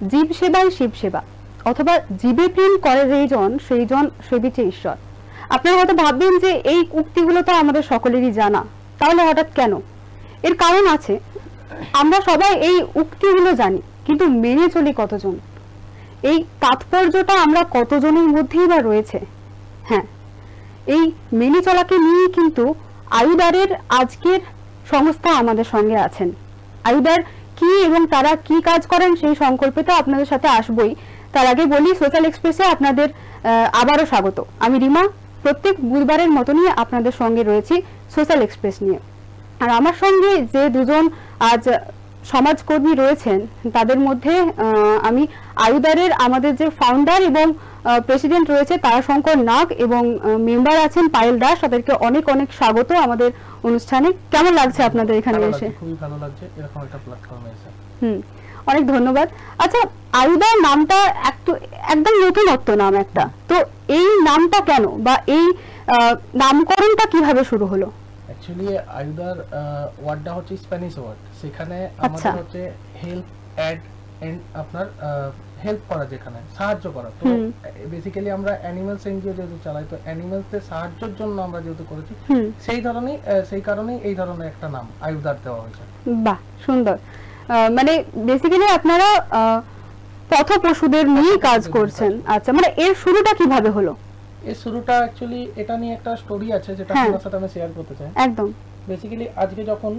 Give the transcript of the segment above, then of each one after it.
জীব সেবাই শিব সেবা অথবা জীবে প্রেম করে যেইজন সেইজন সেবিছে ঈশ্বর। আপনারা হয়তো ভাববেন যে এই উক্তিগুলো তো আমাদের সকলেরই জানা, তাহলে হঠাৎ কেন? এর কারণ আছে। আমরা সবাই এই উক্তিগুলো জানি, কিন্তু মেনে চলি কতজন? এই তাৎপর্যটা আমরা কতজনের মধ্যেই বা রয়েছে? হ্যাঁ, এই মেনে চলাকে নিয়ে কিন্তু আয়ুদারের আজকের সংস্থা আমাদের সঙ্গে আছেন। আয়ুদার কি এবং তারা কি কাজ করেন সেই সংকল্পে তো আপনাদের সাথে আসবই। তার আগে বলি, সোশ্যাল এক্সপ্রেসে আপনাদের আবারও স্বাগত। আমি রিমা, প্রত্যেক বুধবারের মতনই আপনাদের সঙ্গে রয়েছি সোশ্যাল এক্সপ্রেস নিয়ে। আর আমার সঙ্গে যে দুজন আজ সমাজকর্মী রয়েছেন তাদের মধ্যে আমি আয়ুদারের আমাদের যে ফাউন্ডার এবং প্রেসিডেন্ট রয়েছে তারাশঙ্কর নাগ এবং মেম্বার আছেন পায়েল দাস। তাদেরকে অনেক অনেক স্বাগত আমাদের অনুষ্ঠানে। কেমন লাগছে আপনাদের এখানে এসে? খুবই ভালো লাগছে এরকম একটা প্ল্যাটফর্মে এসে। অনেক ধন্যবাদ। আচ্ছা, আয়ুদার নামটা একদম নতুনত্ব নাম একটা, তো এই নামটা কেন বা এই নামকরণটা কিভাবে শুরু হলো? অ্যাকচুয়ালি আয়ুদার ওয়ার্ডটা হচ্ছে স্প্যানিশ ওয়ার্ড, সেখানে আমাদের হচ্ছে হেল্প অ্যাড এন্ড আপনার হেল্প করা, যেখানে সাহায্য করা। তো বেসিক্যালি আমরা অ্যানিমালস এনজিও যেহেতু চালাই, তো অ্যানিমালসদের সাহায্যের জন্য আমরা যেহেতু করেছি সেই কারণেই এই ধরনের একটা নাম আয়ুদার দেওয়া হয়েছে। বাহ, সুন্দর। মানে বেসিক্যালি আপনারা পথপশুদের নিয়ে কাজ করছেন। আচ্ছা, মানে এর শুরুটা কিভাবে হলো? এই শুরুটা অ্যাকচুয়ালি এটা নিয়ে একটা স্টোরি আছে যেটা আপনার সাথে আমি শেয়ার করতে চাই। একদম। বেসিক্যালি আজকে যখন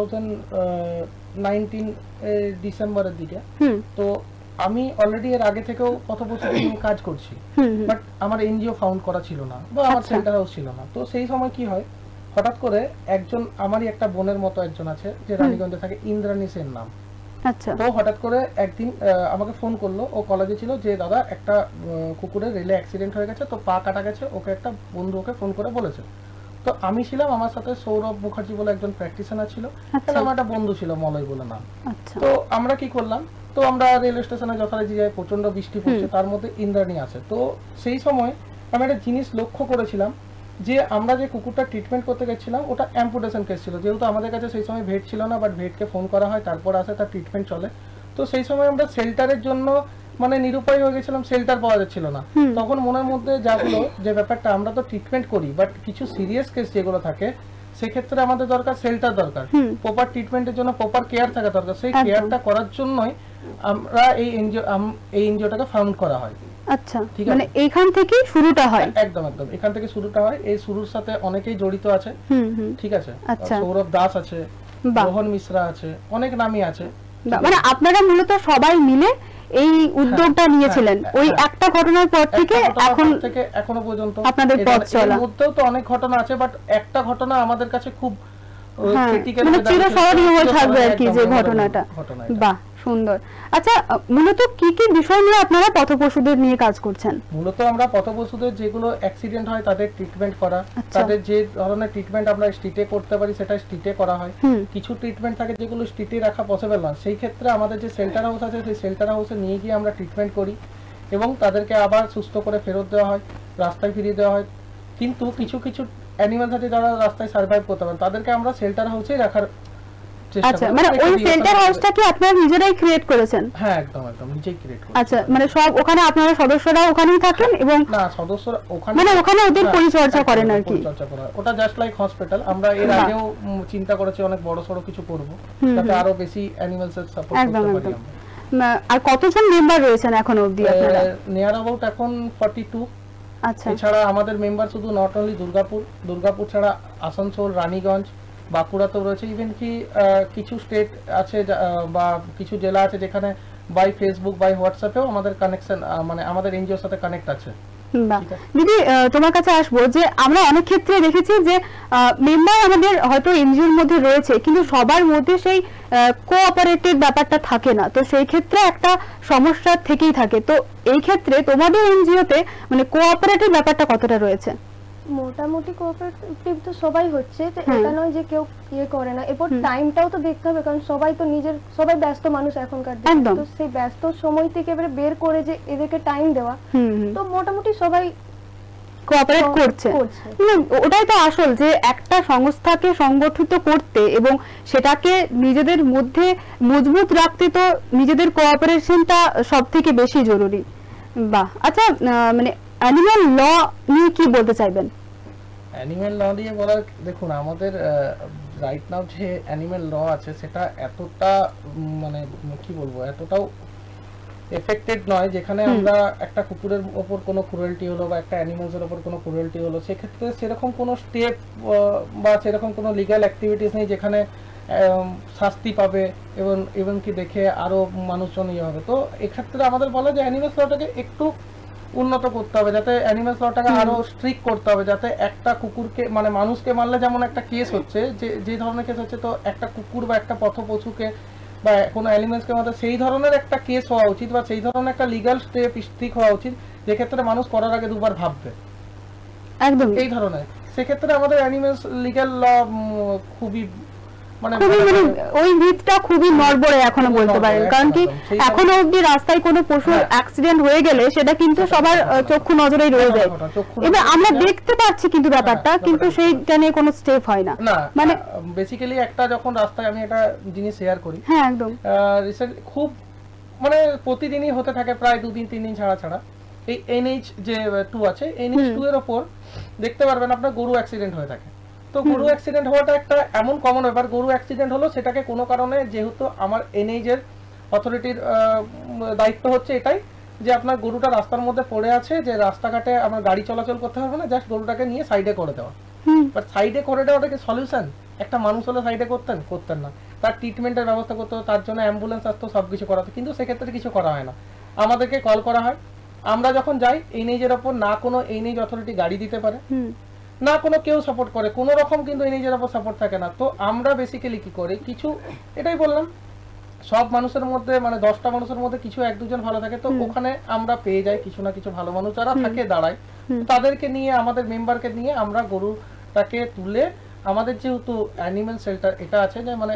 2019 ডিসেম্বরের দিকে, তো আমি অলরেডি এর আগে থেকেও পথপশুদের নিয়ে কাজ করছি, বাট আমার এনজিও ফাউন্ড করা ছিল না বা আমার সেন্টার হাউস ছিল না। তো সেই সময় কি হয়, হঠাৎ করে একজন আমারই একটা বোনের মতো একজন আছে যে রানীগঞ্জে থাকে, ইন্দ্রাণী সেন নাম। আচ্ছা। তো হঠাৎ করে একদিন আমাকে ফোন করলো, ও কলেজে ছিল, যে দাদা একটা কুকুরের রেলে অ্যাক্সিডেন্ট হয়ে গেছে, তো পা কাটা গেছে, ওকে একটা বন্ধু ওকে ফোন করে বলেছে। তো আমি ছিলাম, আমার সাথে সৌরভ মুখার্জি বলে একজন প্র্যাকটিশনার ছিল, আমার একটা বন্ধু ছিল মলয় বলে নাম। তো আমরা কি করলাম, তো আমরা রেল স্টেশনে যথারীতি যাই, প্রচন্ড বৃষ্টি পড়ছে, তার মধ্যে ইন্দ্রাণী আছে। তো সেই সময় আমি একটা জিনিস লক্ষ্য করেছিলাম যে আমরা যে কুকুরটা ট্রিটমেন্ট করতে গেছিলাম ওটা অ্যাম্পুটেশন কেস ছিল, যেহেতু আমাদের কাছে সেই সময় ভেট ছিল না, বাট ভেটকে ফোন করা হয়, তারপর আসে, তার ট্রিটমেন্ট চলে। তো সেই সময় আমরা শেল্টারের জন্য মানে নিরুপায় হয়ে গেছিলাম, শেল্টার পাওয়া যাচ্ছিল না। তখন মনের মধ্যে জাগলো যে ব্যাপারটা, আমরা তো ট্রিটমেন্ট করি, বাট কিছু সিরিয়াস কেস যেগুলো থাকে সেক্ষেত্রে আমাদের দরকার শেল্টার দরকার, প্রপার ট্রিটমেন্টের জন্য প্রপার কেয়ার থাকা দরকার। সেই কেয়ারটা করার জন্যই আমরা এই এনজিওটাকে ফাউন্ড করা হয়। আচ্ছা, মানে এইখান থেকে শুরুটা হয়? একদম একদম, এখান থেকে শুরুটা হয়। এই শুরুর সাথে অনেকেই জড়িত আছে, ঠিক আছে। সৌরভ দাস আছে, মোহন মিশ্রা আছে, অনেক নামই আছে। মানে আপনারা মূলত সবাই মিলে এই উদ্যোগটা নিয়েছিলেন ওই একটা ঘটনার পর থেকে এখনো পর্যন্ত আপনাদের পথ চলা। এর মধ্যেও তো অনেক ঘটনা আছে, বাট একটা ঘটনা আমাদের কাছে খুব ক্রিটিক্যাল, মানে চিরস্মরণীয় হয়ে থাকবে আর কি যে ঘটনাটা। বাহ, সুন্দর। আচ্ছা, মূলত কি কি বিষয় নিয়ে আপনারা পথপশুদের নিয়ে কাজ করছেন? মূলত আমরা পথপশুদের যেগুলো অ্যাক্সিডেন্ট হয় তাদের ট্রিটমেন্ট করা, তাদের যে ধরনের ট্রিটমেন্ট আমরা স্ট্রিটে করতে পারি সেটা স্ট্রিটে করা হয়। কিছু ট্রিটমেন্ট থাকে যেগুলো স্ট্রিটে রাখা পসিবল না, সেই ক্ষেত্রে আমাদের যে শেল্টার হাউস আছে সেই শেল্টার হাউসে নিয়ে গিয়ে আমরা ট্রিটমেন্ট করি এবং তাদেরকে আবার সুস্থ করে ফেরত দেওয়া হয়, রাস্তায় ফিরিয়ে দেওয়া হয়। কিন্তু কিছু কিছু অ্যানিমাল আছে যারা রাস্তায় সার্ভাইভ করতে পারে, তাদেরকে আমরা শেল্টার হাউসেই রাখার চেষ্টা করি। মানে ওই শেল্টার হাউসটা কি আপনারা নিজেরাই ক্রিয়েট করেছেন? হ্যাঁ, একদম একদম নিজেই ক্রিয়েট করেছি। আচ্ছা, মানে সব ওখানে আপনারা সদস্যরা ওখানেই থাকেন এবং না, সদস্যরা ওখানে মানে ওখানে ওদের পরিচর্যা করেন আর কি? পরিচর্যা করা, ওটা জাস্ট লাইক হসপিটাল। আমরা এর আগেও চিন্তা করেছি অনেক বড় সড়ো কিছু করব, যাতে আরো বেশি অ্যানিমালসের সাপোর্ট করতে পারি আমরা। আর কতজন মেম্বার রয়েছেন এখন অবধি আপনারা? নিয়ার অ্যাবাউট এখন 42। আচ্ছা। এছাড়া আমাদের মেম্বার শুধু নট অনলি দুর্গাপুর ছাড়া আসানসোল, রানীগঞ্জ, বাঁকুড়াতেও রয়েছে। ইভেন কি কিছু স্টেট আছে বা কিছু জেলা আছে যেখানে বাই ফেসবুক বাই হোয়াটসঅ্যাপেও আমাদের কানেকশন, মানে আমাদের এনজিওর সাথে কানেক্ট আছে। দিদি, তোমার কাছে আসবো যে আমরা অনেক ক্ষেত্রে দেখেছি যে মেম্বার আমাদের হয়তো এনজিওর মধ্যে রয়েছে, কিন্তু সবার মধ্যে সেই কোঅপারেটিভ ব্যাপারটা থাকে না, তো সেই ক্ষেত্রে একটা সমস্যা থেকেই থাকে। তো এই ক্ষেত্রে তোমাদের এনজিওতে মানে কোঅপারেটিভ ব্যাপারটা কতটা রয়েছে? মোটামুটি কোঅপারেটিভ তো সবাই হচ্ছে, তো এটা নয় যে কেউ ইয়ে করে না। এরপর টাইমটাও তো দেখতে হবে, কারণ সবাই ব্যস্ত মানুষ এখনকার দিনে, তো সেই ব্যস্ত সময় থেকে এবারে বের করে যে এদেরকে টাইম দেওয়া, তো মোটামুটি সবাই কোঅপারেট করছে। ওটাই তো আসল, যে একটা সংস্থাকে সংগঠিত করতে এবং সেটাকে নিজেদের মধ্যে মজবুত রাখতে তো নিজেদের কোঅপারেশনটা সবথেকে বেশি জরুরি। বাহ, আচ্ছা মানে অ্যানিমাল ল নিয়ে কি বলতে চাইবেন? অ্যানিমাল ল দিয়ে বলার, দেখুন আমাদের রাইট নাও যে অ্যানিমাল ল আছে সেটা এতটা মানে কি বলবো, এতটাও এফেক্টেড নয় যেখানে আমরা একটা কুকুরের ওপর কোনো ক্রুয়েলটি হলো বা একটা অ্যানিমালসের ওপর কোনো ক্রুয়েলটি হলো, সেক্ষেত্রে সেরকম কোনো স্টেপ বা সেরকম কোনো লিগ্যাল অ্যাক্টিভিটিস নেই যেখানে শাস্তি পাবে এবং কি দেখে আরও মানুষজন ইয়ে হবে। তো এক্ষেত্রে আমাদের বলা যে অ্যানিমালস লটাকে একটু উন্নত করতে হবে, যাতে অ্যানিমালস লটাকে আরো স্ট্রিক্ট করতে হবে, যাতে একটা কুকুরকে মানে মানুষকে মারলে যেমন একটা কেস হচ্ছে, যে ধরনের কেস হচ্ছে, তো একটা কুকুর বা একটা পথপশুকে বা কোনো অ্যানিমালসকে মারতে সেই ধরনের একটা কেস হওয়া উচিত বা সেই ধরনের একটা লিগ্যাল স্টেপ স্ট্রিক্ট হওয়া উচিত, যে ক্ষেত্রে মানুষ করার আগে দুবার ভাববে। একদম এই ধরনের, সেক্ষেত্রে আমাদের অ্যানিমালস লিগ্যাল ল খুবই মানে ওই ভিতটা খুবই নড়বড়ে এখনো বলতে পারেন, কারণ কি এখনো অবধি রাস্তায় কোনো পশুর অ্যাক্সিডেন্ট হয়ে গেলে সেটা কিন্তু সবার চক্ষু নজরেই রয়ে যায়, এবার আমরা দেখতে পাচ্ছি কিন্তু ব্যাপারটা, কিন্তু সেইটা নিয়ে কোনো স্টেপ হয় না। মানে বেসিক্যালি একটা যখন রাস্তায় আমি একটা জিনিস শেয়ার করি, হ্যাঁ একদম রিসেন্ট খুব মানে প্রতিদিনই হতে থাকে, প্রায় 2-3 দিন ছাড়া ছাড়া এই NH যে 2 আছে, NH 2 এর ওপর দেখতে পারবেন আপনার গরু অ্যাক্সিডেন্ট হয়ে থাকে। তো গরু অ্যাক্সিডেন্ট হওয়াটা একটা এমন কমন ব্যাপার, গরু অ্যাক্সিডেন্ট হলো সেটাকে কোনো কারণে, যেহেতু আমার NH এর অথরিটির দায়িত্ব হচ্ছে এটাই যে আপনার গরুটা রাস্তার মধ্যে পড়ে আছে, যে রাস্তাঘাটে আমার গাড়ি চলাচল করতে হবে না, জাস্ট গরুটাকে নিয়ে সাইডে করে দেওয়া। বাট সাইডে করে দেওয়াটা কি সলিউশন? একটা মানুষ হলে সাইডে করতেন না, তার ট্রিটমেন্টের ব্যবস্থা করতে হতো, তার জন্য অ্যাম্বুলেন্স আসতো, সবকিছু করা হতো, কিন্তু সেক্ষেত্রে কিছু করা হয় না। আমাদেরকে কল করা হয়, আমরা যখন যাই NH এর ওপর না কোনো NH অথরিটি গাড়ি দিতে পারে, না কোনো কেউ সাপোর্ট করে, কোনো রকম কিন্তু NH-এর উপর সাপোর্ট থাকে না। তো আমরা বেসিক্যালি কি করি, কিছু এটাই বললাম, সব মানুষের মধ্যে মানে 10টা মানুষের মধ্যে কিছু 1-2 ভালো থাকে, তো ওখানে আমরা পেয়ে যাই কিছু না কিছু ভালো মানুষ যারা থাকে দাঁড়ায়, তাদেরকে নিয়ে আমাদের মেম্বারকে নিয়ে আমরা গরুটাকে তুলে, আমাদের যেহেতু অ্যানিমাল শেল্টার এটা আছে, যে মানে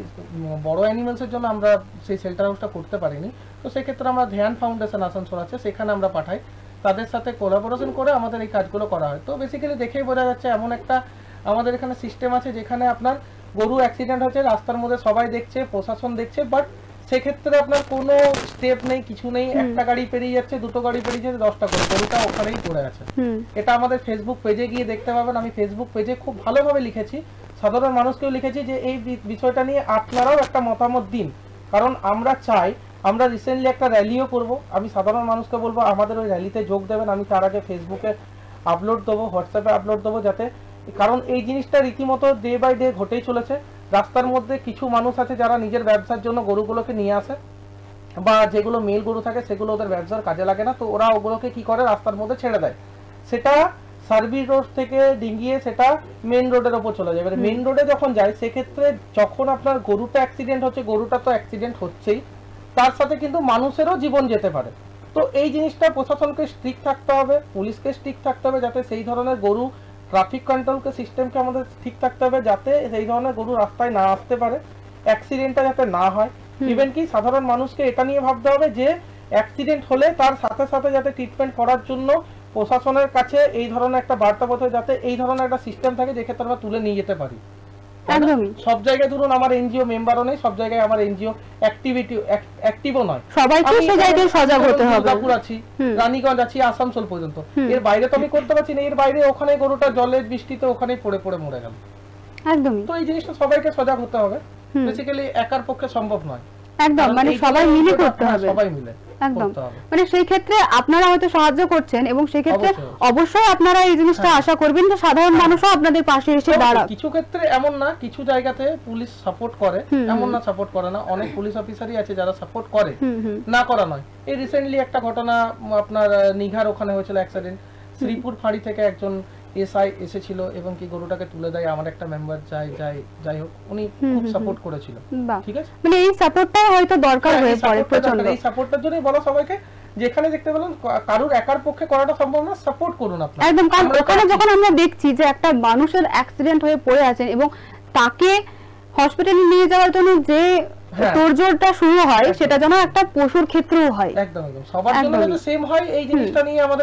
বড় অ্যানিমালসের জন্য আমরা সেই শেল্টার হাউসটা করতে পারিনি, তো সেক্ষেত্রে আমরা ধ্যান ফাউন্ডেশন আসানসোল আছে, সেখানে আমরা পাঠাই, তাদের সাথে কোলাবোরেশন করে আমাদের এই কাজগুলো করা হয়। তো বেসিক্যালি দেখেই বোঝা যাচ্ছে এমন একটা আমাদের এখানে সিস্টেম আছে যেখানে আপনার গরু অ্যাক্সিডেন্ট হচ্ছে, রাস্তার মধ্যে সবাই দেখছে, প্রশাসন দেখছে, বাট সেক্ষেত্রে আপনার কোনো স্টেপ নেই, কিছু নেই, একটা গাড়ি পেরিয়ে যাচ্ছে, 2টো গাড়ি পেরিয়ে যাচ্ছে, 10টা করে গরুটা ওখানেই পড়ে আছে। এটা আমাদের ফেসবুক পেজে গিয়ে দেখতে পাবেন, আমি ফেসবুক পেজে খুব ভালোভাবে লিখেছি, সাধারণ মানুষকেও লিখেছি যে এই বিষয়টা নিয়ে আপনারাও একটা মতামত দিন, কারণ আমরা চাই, আমরা রিসেন্টলি একটা র্যালিও করব, আমি সাধারণ মানুষকে বলবো আমাদের ওই র্যালিতে যোগ দেবেন, আমি তার আগে ফেসবুকে আপলোড দেবো, হোয়াটসঅ্যাপে আপলোড দেবো, যাতে, কারণ এই জিনিসটা রীতিমতো ডে বাই ডে ঘটেই চলেছে। রাস্তার মধ্যে কিছু মানুষ আছে যারা নিজের ব্যবসার জন্য গরুগুলোকে নিয়ে আসে, বা যেগুলো মেল গরু থাকে সেগুলো ওদের ব্যবসার কাজে লাগে না, তো ওরা ওগুলোকে কি করে রাস্তার মধ্যে ছেড়ে দেয়, সেটা সার্ভিস রোড থেকে ডিঙ্গিয়ে সেটা মেন রোডের ওপর চলে যায়। এবারে মেন রোডে যখন যায়, সেক্ষেত্রে যখন আপনার গরুটা অ্যাক্সিডেন্ট হচ্ছে, গরুটা তো অ্যাক্সিডেন্ট হচ্ছেই, তার সাথে কিন্তু মানুষেরও জীবন যেতে পারে। তো এই জিনিসটা প্রশাসনকে স্ট্রিক্ট থাকতে হবে, পুলিশকে স্ট্রিক্ট থাকতে হবে, যাতে সেই ধরনের গরু, ট্রাফিক কন্ট্রোলকে সিস্টেমকে আমাদের ঠিক থাকতে হবে, যাতে সেই ধরনের গরু রাস্তায় না আসতে পারে, অ্যাক্সিডেন্টটা যাতে না হয়। ইভেন কি সাধারণ মানুষকে এটা নিয়ে ভাবতে হবে যে অ্যাক্সিডেন্ট হলে তার সাথে সাথে যাতে ট্রিটমেন্ট করার জন্য প্রশাসনের কাছে এই ধরনের একটা বার্তা পৌঁছে, যাতে এই ধরনের একটা সিস্টেম থাকে যেক্ষেত্রে আমরা তুলে নিয়ে যেতে পারি। সব জায়গায় ধরুন আমার এনজিও মেম্বারও নেই, সব জায়গায় আমার এনজিও অ্যাক্টিভও নয়, সবাইকে সেই জায়গায় সজাগ হতে হবে। দুর্গাপুর আছি, রানীগঞ্জ আছি, আসানসোল পর্যন্ত, এর বাইরে তো আমি করতে পারছি না, এর বাইরে ওখানে গরুটা জলের বৃষ্টিতে ওখানে পড়ে পড়ে মরে গেল। একদমই, তো এই জিনিসটা সবাইকে সজাগ হতে হবে, বেসিক্যালি একার পক্ষে সম্ভব নয়, একদম মানে সবাই মিলে করতে হবে, সবাই মিলে একদম, মানে সেই ক্ষেত্রে আপনারা হয়তো সাহায্য করছেন, এবং সেই ক্ষেত্রে অবশ্যই আপনারা এই জিনিসটা আশা করবেন যে সাধারণ মানুষও আপনাদের পাশে এসে দাঁড়াবে। কিছু ক্ষেত্রে এমন না, কিছু জায়গাতে পুলিশ সাপোর্ট করে, এমন না সাপোর্ট করে না, অনেক পুলিশ অফিসারই আছে যারা সাপোর্ট করে, না করা নয়। এই রিসেন্টলি একটা ঘটনা আপনার নিঘার ওখানে হয়েছিল অ্যাক্সিডেন্ট, শ্রীপুর ফাঁড়ি থেকে একজন এসআই এসেছিল এবং কি গরুটাকে তুলে দেয়, আমার একটা মেম্বার যাই হোক উনি খুব সাপোর্ট করেছিল। ঠিক আছে, মানে এই সাপোর্টটা হয়তো দরকার হয়ে পড়ে প্রচন্ড, এই সাপোর্টটার জন্যই বলা সবাইকে, যেখানে দেখতে পেলেন কারুর একার পক্ষে করাটা সম্ভব না, সাপোর্ট করুন আপনারা একদম। কারণ ওখানে যখন আমরা দেখছি যে একটা মানুষের অ্যাক্সিডেন্ট হয়ে পড়ে আছেন এবং তাকে হসপিটালে নিয়ে যাওয়ার জন্য যে তোড়জোড়টা শুরু হয় সেটা যেন একটা পশুর ক্ষেত্রেও হয়। একদম একদম সবার জন্য যাতে সেম হয় এই জিনিসটা নিয়ে আমাদের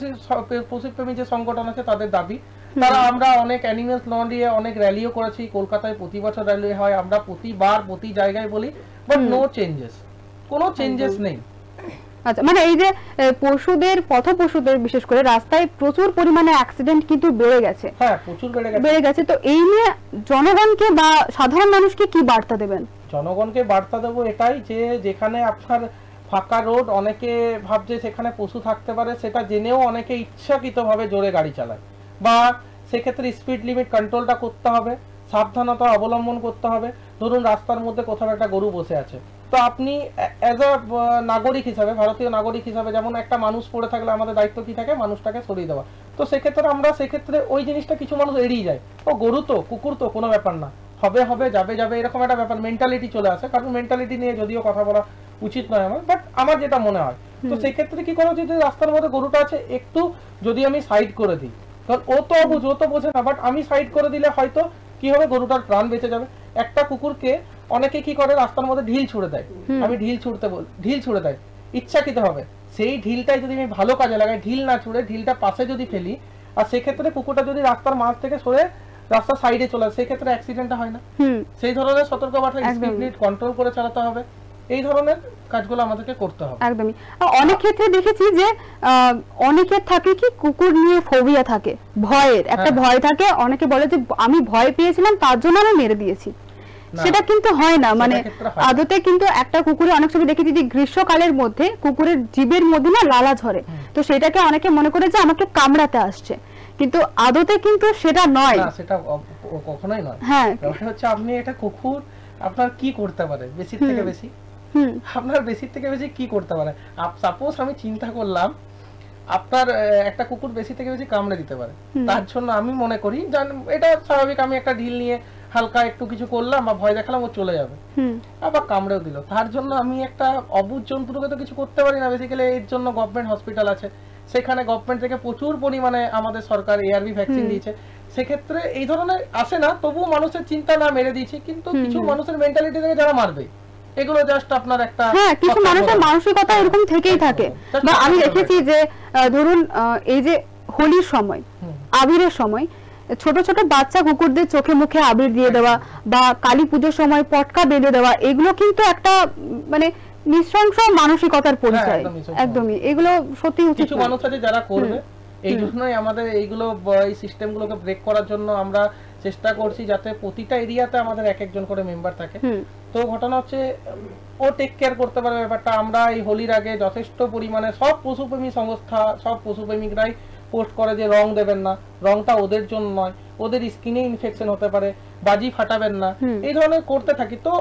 পশুপ্রেমী যে সংগঠন আছে তাদের দাবি। তারা আমরা অনেক অ্যানিমেলস ল নিয়ে অনেক র্যালিও করেছি, কলকাতায় প্রতি বছর র্যালি হয়, আমরা প্রতিবার প্রতি জায়গায় বলি, বাট নো চেঞ্জেস, কোনো চেঞ্জেস নেই। আচ্ছা, মানে এই যে পশুদের পশুদের বিশেষ করে রাস্তায় প্রচুর পরিমাণে অ্যাক্সিডেন্ট কিন্তু বেড়ে গেছে। হ্যাঁ, প্রচুর বেড়ে গেছে। তো এই নিয়ে জনগণকে বা সাধারণ মানুষকে কি বার্তা দেবেন? জনগণকে বার্তা দেবো এটাই যে যেখানে আপনার ফাঁকা রোড, অনেকে ভাবছে সেখানে পশু থাকতে পারে, সেটা জেনেও অনেকে ইচ্ছাকৃতভাবে জোরে গাড়ি চালায়, বা সেক্ষেত্রে স্পিড লিমিট কন্ট্রোলটা করতে হবে, সাবধানতা অবলম্বন করতে হবে। ধরুন রাস্তার মধ্যে কোথাও একটা গরু বসে আছে, তো আপনি অ্যাজ আ নাগরিক হিসাবে, ভারতীয় নাগরিক হিসাবে, যেমন একটা মানুষ পড়ে থাকলে আমাদের দায়িত্ব কি থাকে, মানুষটাকে সরিয়ে দেওয়া। তো সেক্ষেত্রে ওই জিনিসটা কিছু মানুষ এড়িয়ে যায়, ও গরু তো, কুকুর তো, কোনো ব্যাপার না, হবে যাবে এরকম একটা ব্যাপার, মেন্টালিটি চলে আসে। কারণ মেন্টালিটি নিয়ে যদিও কথা বলা উচিত নয় আমার, বাট আমার যেটা মনে হয়, তো সেক্ষেত্রে কি করা উচিত, রাস্তার মধ্যে গরুটা আছে, একটু যদি আমি সাইড করে দিই, কারণ ও তো বোঝে না, বাট আমি সাইড করে দিলে হয়তো কি হবে, গরুটার প্রাণ বেঁচে যাবে। একটা কুকুরকে অনেকে কি করে, রাস্তার মধ্যে ঢিল ছুড়ে দেয়, আমি ঢিল ছুড়ে দেয় ইচ্ছাকৃত হবে, সেই ঢিলটাই যদি আমি ভালো কাজে লাগাই, ঢিল না ছুড়ে ঢিলটা পাশে যদি ফেলি, আর সেক্ষেত্রে কুকুরটা যদি রাস্তার মাঝ থেকে সরে রাস্তার সাইডে চলে আসে, সেক্ষেত্রে অ্যাক্সিডেন্টটা হয় না। সেই ধরনের সতর্কবার্তা, স্পিড লিমিট কন্ট্রোল করে চালাতে হবে, এই ধরনের কাজগুলো আমাদেরকে করতে হবে। একদমই। অনেক ক্ষেত্রে দেখেছি যে অনেকের থাকে কি কুকুর নিয়ে ফোবিয়া থাকে, ভয়ের একটা ভয় থাকে, অনেকে বলে যে আমি ভয় পেয়েছিলাম তার জন্য আমি মেরে দিয়েছি, সেটা কিন্তু হয় না। মানে আদতে কিন্তু একটা কুকুরে অনেক সময় দেখেছি যে গ্রীষ্মকালের মধ্যে কুকুরের জিভের মধ্যে না লালা ঝরে, তো সেটাকে অনেকে মনে করে যে আমাকে কামড়াতে আসছে, কিন্তু আদতে কিন্তু সেটা নয়, সেটা কখনোই নয়। হ্যাঁ, হচ্ছে আপনি এটা কুকুর আপনার কি করতে পারে, বেশির থেকে বেশি আপনার বেশির থেকে বেশি কি করতে পারে। সাপোজ আমি চিন্তা করলাম আপনার একটা কুকুর বেশি থেকে বেশি কামড়ে দিতে পারে, তার জন্য আমি মনে করি এটা স্বাভাবিক, আমি একটা ঢিল নিয়ে হালকা একটু কিছু করলাম বা ভয় দেখালাম, ও চলে যাবে, আবার কামড়েও দিল, তার জন্য আমি একটা অবুঝ জন্তুকে তো কিছু করতে পারি না। বেসিক্যালি এর জন্য গভর্নমেন্ট হসপিটাল আছে, সেখানে গভর্নমেন্ট থেকে প্রচুর পরিমাণে আমাদের সরকার এআরভি ভ্যাকসিন দিয়েছে, সেক্ষেত্রে এই ধরনের আসে না, তবুও মানুষের চিন্তা না মেরে দিয়েছে, কিন্তু কিছু মানুষের মেন্টালিটি থেকে যারা মারবে, এগুলো জাস্ট আপনার একটা, হ্যাঁ, কিছু মানুষের মানসিকতা এরকম থেকেই থাকে। বা আমি দেখেছি যে ধরুন এই যে হোলির সময়, আবিরের সময় ছোট ছোট বাচ্চা কুকুরদের চোখে মুখে আবির দিয়ে দেওয়া, বা কালী পুজোর সময় পটকা বেঁধে দেওয়া, এগুলো কিন্তু একটা মানে নৃশংস মানসিকতার পরিচয়। একদমই, এগুলো সত্যি উচিত। কিছু মানুষ আছে যারা করবে, এই জন্যই আমাদের এইগুলো, এই সিস্টেমগুলোকে ব্রেক করার জন্য আমরা চেষ্টা করছি, যাতে প্রতিটা এরিয়াতে আমাদের এক একজন করে মেম্বার থাকে। তো ঘটনা হচ্ছে ও টেক কেয়ার করতে পারবে ব্যাপারটা। আমরা এই হোলির আগে যথেষ্ট পরিমাণে সব পশুপ্রেমী সংস্থা, সব পশুপ্রেমিকরাই পোস্ট করে যে রং দেবেন না, রংটা ওদের জন্য নয়, ওদের স্কিনে ইনফেকশন হতে পারে, বাজি ফাটাবেন না, এই ধরনের করতে থাকি। তো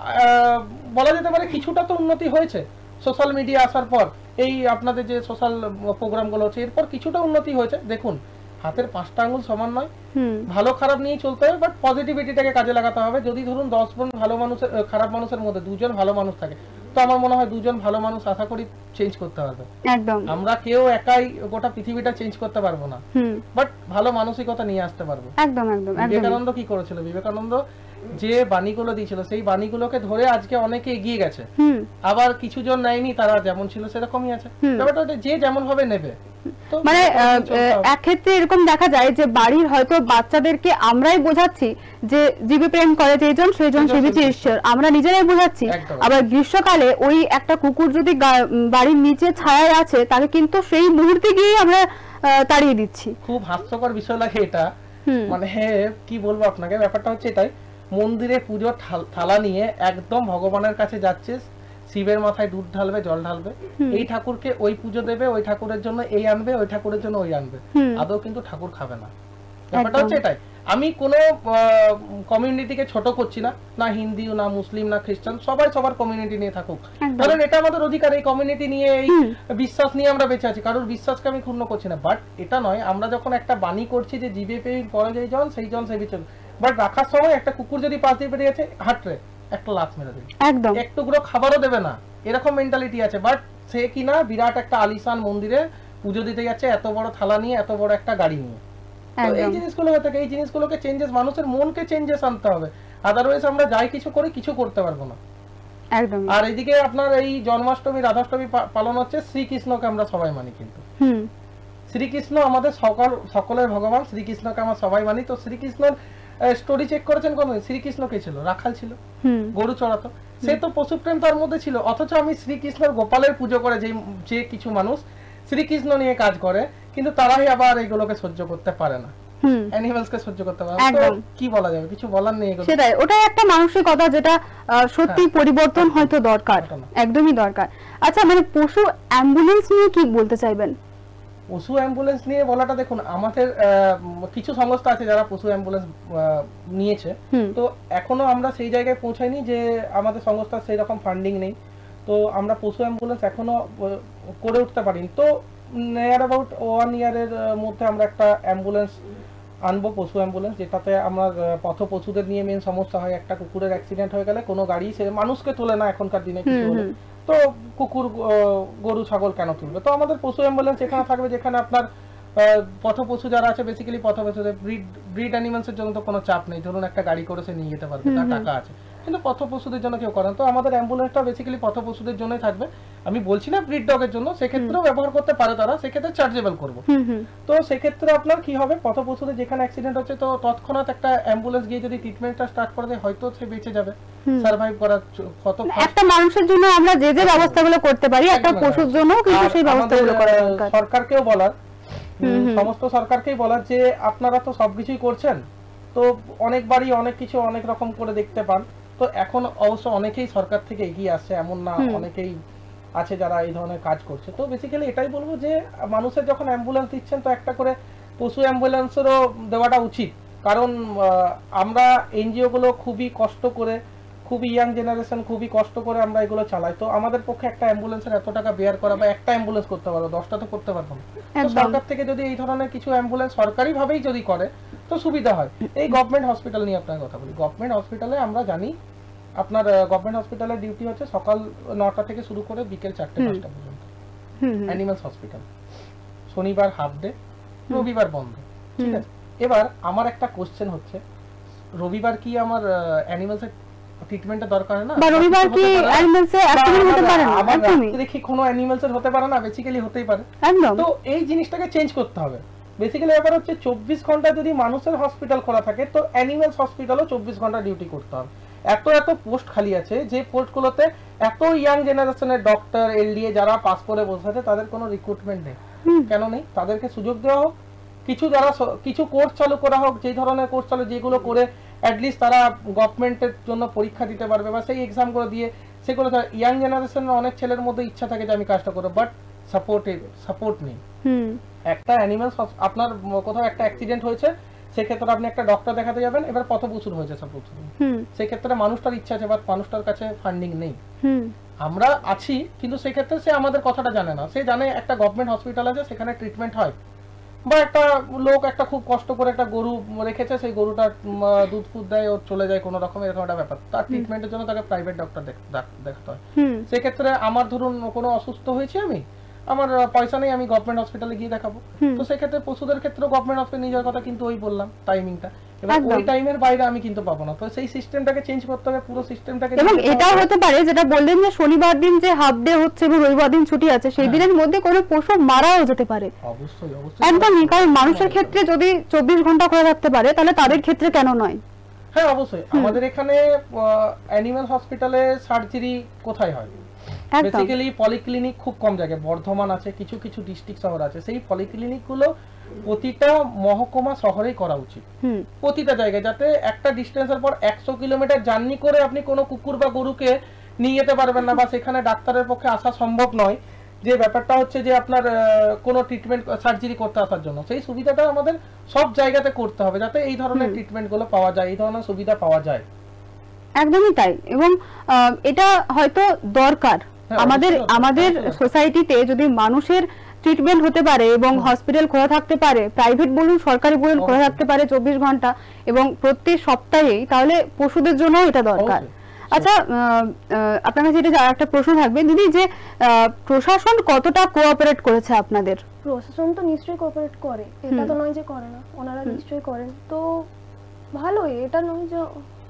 বলা যেতে পারে কিছুটা তো উন্নতি হয়েছে সোশ্যাল মিডিয়া আসার পর, এই আপনাদের যে সোশ্যাল প্রোগ্রামগুলো হচ্ছে এরপর কিছুটা উন্নতি হয়েছে। দেখুন, হাতের 5টা আঙুল সমান নয়, ভালো খারাপ নিয়ে চলতে হবে, বাট পজিটিভিটিটাকে কাজে লাগাতে হবে। যদি ধরুন 10 জন ভালো মানুষের, খারাপ মানুষের মধ্যে 2 জন ভালো মানুষ থাকে, তো আমার মনে হয় 2 জন ভালো মানুষ আশা করি চেঞ্জ করতে পারবে। একদম, আমরা কেউ একাই গোটা পৃথিবীটা চেঞ্জ করতে পারবো না, বাট ভালো মানসিকতা নিয়ে আসতে পারবো। একদম একদম। বিবেকানন্দ কি করেছিল, বিবেকানন্দ যে বাণীগুলো দিয়েছিল সেই বাণীগুলোকে ধরে আজকে অনেকে এগিয়ে গেছে, আবার কিছু জন নেয়নি, তারা যেমন ছিল সেরকমই আছে। ব্যাপারটা যে যেমন ভাবে নেবে। মানে এক ক্ষেত্রে এরকম দেখা যায় যে বাড়ির হয়তো বাচ্চাদেরকে আমরাই বোঝাচ্ছি যে জীবে প্রেম করে যেজন সেজন সেবিছে ঈশ্বর, আমরা নিজেরাই বোঝাচ্ছি। আবার গ্রীষ্মকালে ওই একটা কুকুর যদি বাড়ির নিচে ছায়ায় আছে, তাকে কিন্তু সেই মুহূর্তে গিয়ে আমরা তাড়িয়ে দিচ্ছি। খুব হাস্যকর বিষয় লাগে এটা, মানে কি বলবো আপনাকে, ব্যাপারটা হচ্ছে এটাই, মন্দিরে পুজোর থালা নিয়ে একদম ভগবানের কাছে যাচ্ছে, শিবের মাথায় দুধ ঢালবে, জল ঢালবে, এই ঠাকুরকে ওই পুজো দেবে, ওই ঠাকুরের জন্য এই আনবে, ওই ঠাকুরের জন্য ওই আনবে, আদৌ কিন্তু ঠাকুর খাবে না। ব্যাপারটা হচ্ছে এটাই। আমি কোনো কমিউনিটিকে ছোট করছি না, না হিন্দু, না মুসলিম, না খ্রিস্টান, সবাই সবার কমিউনিটি নিয়ে থাকুক, কারণ এটা আমাদের অধিকার। এই কমিউনিটি নিয়ে, এই বিশ্বাস নিয়ে আমরা বেঁচে আছি, কারোর বিশ্বাসকে আমি ক্ষুণ্ণ করছি না। বাট এটা নয়, আমরা যখন একটা বাণী করছি যে জীবে প্রেম করে যেই জন সেই জন সে বিচল, বাট রাখার সময় একটা কুকুর যদি পাশ দিয়ে বেরিয়ে গেছে, হাটরে একটা লাথ মেরে দেবে, একদম এক টুকরো খাবারও দেবে না, এরকম মেন্টালিটি আছে। বাট সে কিনা বিরাট একটা আলিশান মন্দিরে পুজো দিতে যাচ্ছে, এত বড় থালা নিয়ে, এত বড় একটা গাড়ি নিয়ে। এই জিনিসগুলো হয়ে থাকে, এই জিনিসগুলোকে চেঞ্জেস, মানুষের মনকে চেঞ্জেস আনতে হবে, আদারওয়াইজ আমরা যাই কিছু করি কিছু করতে পারবো না। একদম। আর এদিকে আপনার এই জন্মাষ্টমী রাধাষ্টমী পালন হচ্ছে, শ্রীকৃষ্ণকে আমরা সবাই মানি, কিন্তু শ্রীকৃষ্ণ আমাদের সকলের ভগবান, শ্রীকৃষ্ণকে আমরা সবাই মানি। তো শ্রীকৃষ্ণের স্টোরি চেক করেছেন কোন? শ্রীকৃষ্ণ কে ছিল? রাখাল ছিল, গরু চড়াতো, সে তো পশু প্রেম তার মধ্যে ছিল। অথচ আমি শ্রীকৃষ্ণের গোপালের পুজো করে যে কিছু মানুষ শ্রীকৃষ্ণ নিয়ে কাজ করে, কিন্তু তারাই আবার এগুলোকে সহ্য করতে পারে না, অ্যানিমালসকে সহ্য করতে পারে। তো কি বলা যাবে, কিছু বলার নেই এগুলো। সেটাই, ওটা একটা মানসিকতা যেটা সত্যি পরিবর্তন হয়তো দরকার, একদমই দরকার। আচ্ছা, মানে পশু অ্যাম্বুলেন্স নিয়ে কি বলতে চাইবেন? পশু অ্যাম্বুলেন্স নিয়ে বলাটা, দেখুন আমাদের কিছু সংস্থা আছে যারা পশু অ্যাম্বুলেন্স নিয়েছে, তো এখনো আমরা সেই জায়গায় পৌঁছাইনি যে আমাদের সংস্থার সেই রকম ফান্ডিং নেই, তো আমরা পশু অ্যাম্বুলেন্স এখনো করে উঠতে পারিনি। তো নিয়ার অ্যাবাউট 1 ইয়ারের মধ্যে আমরা একটা অ্যাম্বুলেন্স আনবো, পশু অ্যাম্বুলেন্স, যেটাতে আমরা পথ পশুদের নিয়ে মেন সমস্যা হয়। একটা কুকুরের অ্যাক্সিডেন্ট হয়ে গেলে কোনো গাড়ি সে মানুষকে তোলে না এখনকার দিনে, কিছু হলে তো কুকুর গরু ছাগল কেন তুলবে? তো আমাদের পশু অ্যাম্বুলেন্স এখানে থাকবে, যেখানে আপনার পথ পশু যারা আছে, বেসিক্যালি পথ পশুদের ব্রিড অ্যানিমালস এর জন্য তো কোনো চাপ নেই, ধরুন একটা গাড়ি করে সে নিয়ে যেতে পারবে, তার টাকা আছে, কিন্তু পথ পশুদের জন্য কেউ করেন। তো আমাদের অ্যাম্বুলেন্সটা বেসিক্যালি পথ পশুদের জন্যই থাকবে। আমি বলছি না ব্রিড ডগের জন্য, সেক্ষেত্রেও ব্যবহার করতে পারে তারা, সেক্ষেত্রে চার্জেবল করবো। তো সেক্ষেত্রে আপনার কি হবে, পথ পশুদের যেখানে অ্যাক্সিডেন্ট হচ্ছে, তো তৎক্ষণাৎ একটা অ্যাম্বুলেন্স গিয়ে যদি ট্রিটমেন্টটা স্টার্ট করে দেয়, হয়তো সে বেঁচে যাবে, সার্ভাইভ করার। কত একটা মানুষের জন্য আমরা যে যে ব্যবস্থাগুলো করতে পারি, একটা পশুর জন্য কিন্তু সেই ব্যবস্থাগুলো করা দরকার। সরকারকেও বলার, সমস্ত সরকারকেই বলার যে আপনারা তো সবকিছুই করছেন, তো অনেকবারই অনেক কিছু অনেক রকম করে দেখতে পান। তো এখন অবশ্য অনেকেই সরকার থেকে এগিয়ে আসছে, এমন না, অনেকেই আছে যারা এই ধরনের কাজ করছে। তো বেসিক্যালি এটাই বলবো যে মানুষের যখন অ্যাম্বুলেন্স দিচ্ছেন, তো একটা করে পশু অ্যাম্বুলেন্সেরও দেওয়াটা উচিত, কারণ আমরা এনজিও গুলো খুবই কষ্ট করে, খুবই ইয়াং জেনারেশন খুবই কষ্ট করে আমরা এগুলো চালাই। তো আমাদের পক্ষে একটা অ্যাম্বুলেন্সের এত টাকা বেয়ার করা, বা একটা অ্যাম্বুলেন্স করতে পারবো, 10টা তো করতে পারবো না। তো সরকার থেকে যদি এই ধরনের কিছু অ্যাম্বুলেন্স সরকারি ভাবেই যদি করে, তো সুবিধা হয়। এই গভর্নমেন্ট হসপিটাল নিয়ে আপনার কথা বলি, গভর্নমেন্ট হসপিটালে আমরা জানি আপনার গভর্নমেন্ট হসপিটালের ডিউটি হচ্ছে সকাল 9টা থেকে শুরু করে বিকেল 4-5টা পর্যন্ত। অ্যানিমালস হসপিটাল শনিবার হাফ ডে, রবিবার বন্ধ, ঠিক আছে। এবার আমার একটা কোশ্চেন হচ্ছে, রবিবার কি আমার অ্যানিমালসের ট্রিটমেন্টের দরকার হয় না? বা রবিবার কি অ্যানিমালসের অ্যাক্সিডেন্ট হতে পারে না? আমার দেখি কোনো অ্যানিমালসের হতে পারে না, বেসিক্যালি হতেই পারে। তো এই জিনিসটাকে চেঞ্জ করতে হবে। বেসিক্যালি ব্যাপার হচ্ছে 24 ঘন্টা যদি মানুষের হসপিটাল খোলা থাকে, তো অ্যানিমালস হসপিটালও 24 ঘন্টা ডিউটি করতে হবে। এত পোস্ট খালি আছে, যে পোস্টগুলোতে এত ইয়াং জেনারেশনের ডক্টর, এলডিএ যারা পাস করে বসে আছে, তাদের কোনো রিক্রুটমেন্ট নেই। কেন নেই? তাদেরকে সুযোগ দেওয়া হোক, কিছু কোর্স চালু করা হোক, যে ধরনের কোর্স চালু, যেগুলো করে অ্যাটলিস্ট তারা গভর্নমেন্টের জন্য পরীক্ষা দিতে পারবে, বা সেই এক্সামগুলো দিয়ে সেগুলো। ইয়াং জেনারেশনের অনেক ছেলের মধ্যে ইচ্ছা থাকে যে আমি কাজটা করবো, বাট সাপোর্ট নেই। একটা অ্যানিমালস, আপনার কোথাও একটা অ্যাক্সিডেন্ট হয়েছে, সেক্ষেত্রে আপনি একটা ডক্টর দেখাতে যাবেন, এবার পথ পশুর হয়েছে সাপোজ, সেক্ষেত্রে মানুষটার ইচ্ছা আছে, বাট মানুষটার কাছে ফান্ডিং নেই। আমরা আছি, কিন্তু সেক্ষেত্রে সে আমাদের কথাটা জানে না। সে জানে একটা গভর্নমেন্ট হসপিটাল আছে, সেখানে ট্রিটমেন্ট হয়, বা একটা লোক একটা খুব কষ্ট করে একটা গরু রেখেছে, সেই গরুটা দুধ ফুদ দেয়, ওর চলে যায় কোনো রকম, এরকম একটা ব্যাপার। তার ট্রিটমেন্টের জন্য তাকে প্রাইভেট ডক্টর দেখাতে হয়। সেক্ষেত্রে আমার ধরুন কোনো অসুস্থ হয়েছে, আমার পয়সা নেই, আমি গভর্নমেন্ট হসপিটালে গিয়ে দেখাবো। তো সেক্ষেত্রে পশুদের ক্ষেত্রে গভর্নমেন্ট হসপিটাল নিজের কথা কিন্তু ওই বললাম টাইমিংটা, এবার ওই টাইমের বাইরে আমি কিন্তু পাবো না। তো সেই সিস্টেমটাকে চেঞ্জ করতে হবে, পুরো সিস্টেমটাকে। এবং এটাও হতে পারে যেটা বললেন যে শনিবার দিন যে হাফ ডে হচ্ছে এবং রবিবার দিন ছুটি আছে, সেই দিনের মধ্যে কোনো পশু মারাও যেতে পারে। অবশ্যই একদমই, কারণ মানুষের ক্ষেত্রে যদি 24 ঘন্টা খোলা থাকতে পারে, তাহলে তাদের ক্ষেত্রে কেন নয়? হ্যাঁ অবশ্যই। আমাদের এখানে অ্যানিমাল হসপিটালে সার্জারি কোথায় হয়? বেসিক্যালি পলিক্লিনিক খুব কম জায়গায়, বর্ধমান আছে, কিছু কিছু ডিস্ট্রিক্ট শহর আছে, সেই পলিক্লিনিক গুলো প্রতিটা মহকুমা শহরেই করা উচিত, প্রতিটা জায়গায়, যাতে একটা ডিস্টেন্সের পর 100 কিলোমিটার জার্নি করে আপনি কোনো কুকুর বা গরুকে নিয়ে যেতে পারবেন না, বা সেখানে ডাক্তারের পক্ষে আসা সম্ভব নয়। যে ব্যাপারটা হচ্ছে যে আপনার কোনো ট্রিটমেন্ট সার্জারি করতে আসার জন্য, সেই সুবিধাটা আমাদের সব জায়গাতে করতে হবে, যাতে এই ধরনের ট্রিটমেন্ট গুলো পাওয়া যায়, এই ধরনের সুবিধা পাওয়া যায়। একদমই তাই। এবং এটা হয়তো দরকার আমাদের সোসাইটিতে, যদি মানুষের ট্রিটমেন্ট হতে পারে এবং হসপিটাল খোলা থাকতে পারে, প্রাইভেট বলুন সরকারি বলুন খোলা থাকতে পারে 24 ঘন্টা এবং প্রত্যেক সপ্তাহেই, তাহলে পশুদের জন্য এটা দরকার। আচ্ছা, আপনার কাছে এটা একটা প্রশ্ন থাকবে দিদি, যে প্রশাসন কতটা কোঅপারেট করেছে আপনাদের? প্রশাসন তো নিশ্চয়ই কোঅপারেট করে, এটা তো নয় যে করে না, ওনারা নিশ্চয়ই করেন। তো ভালোই, এটা নয় যে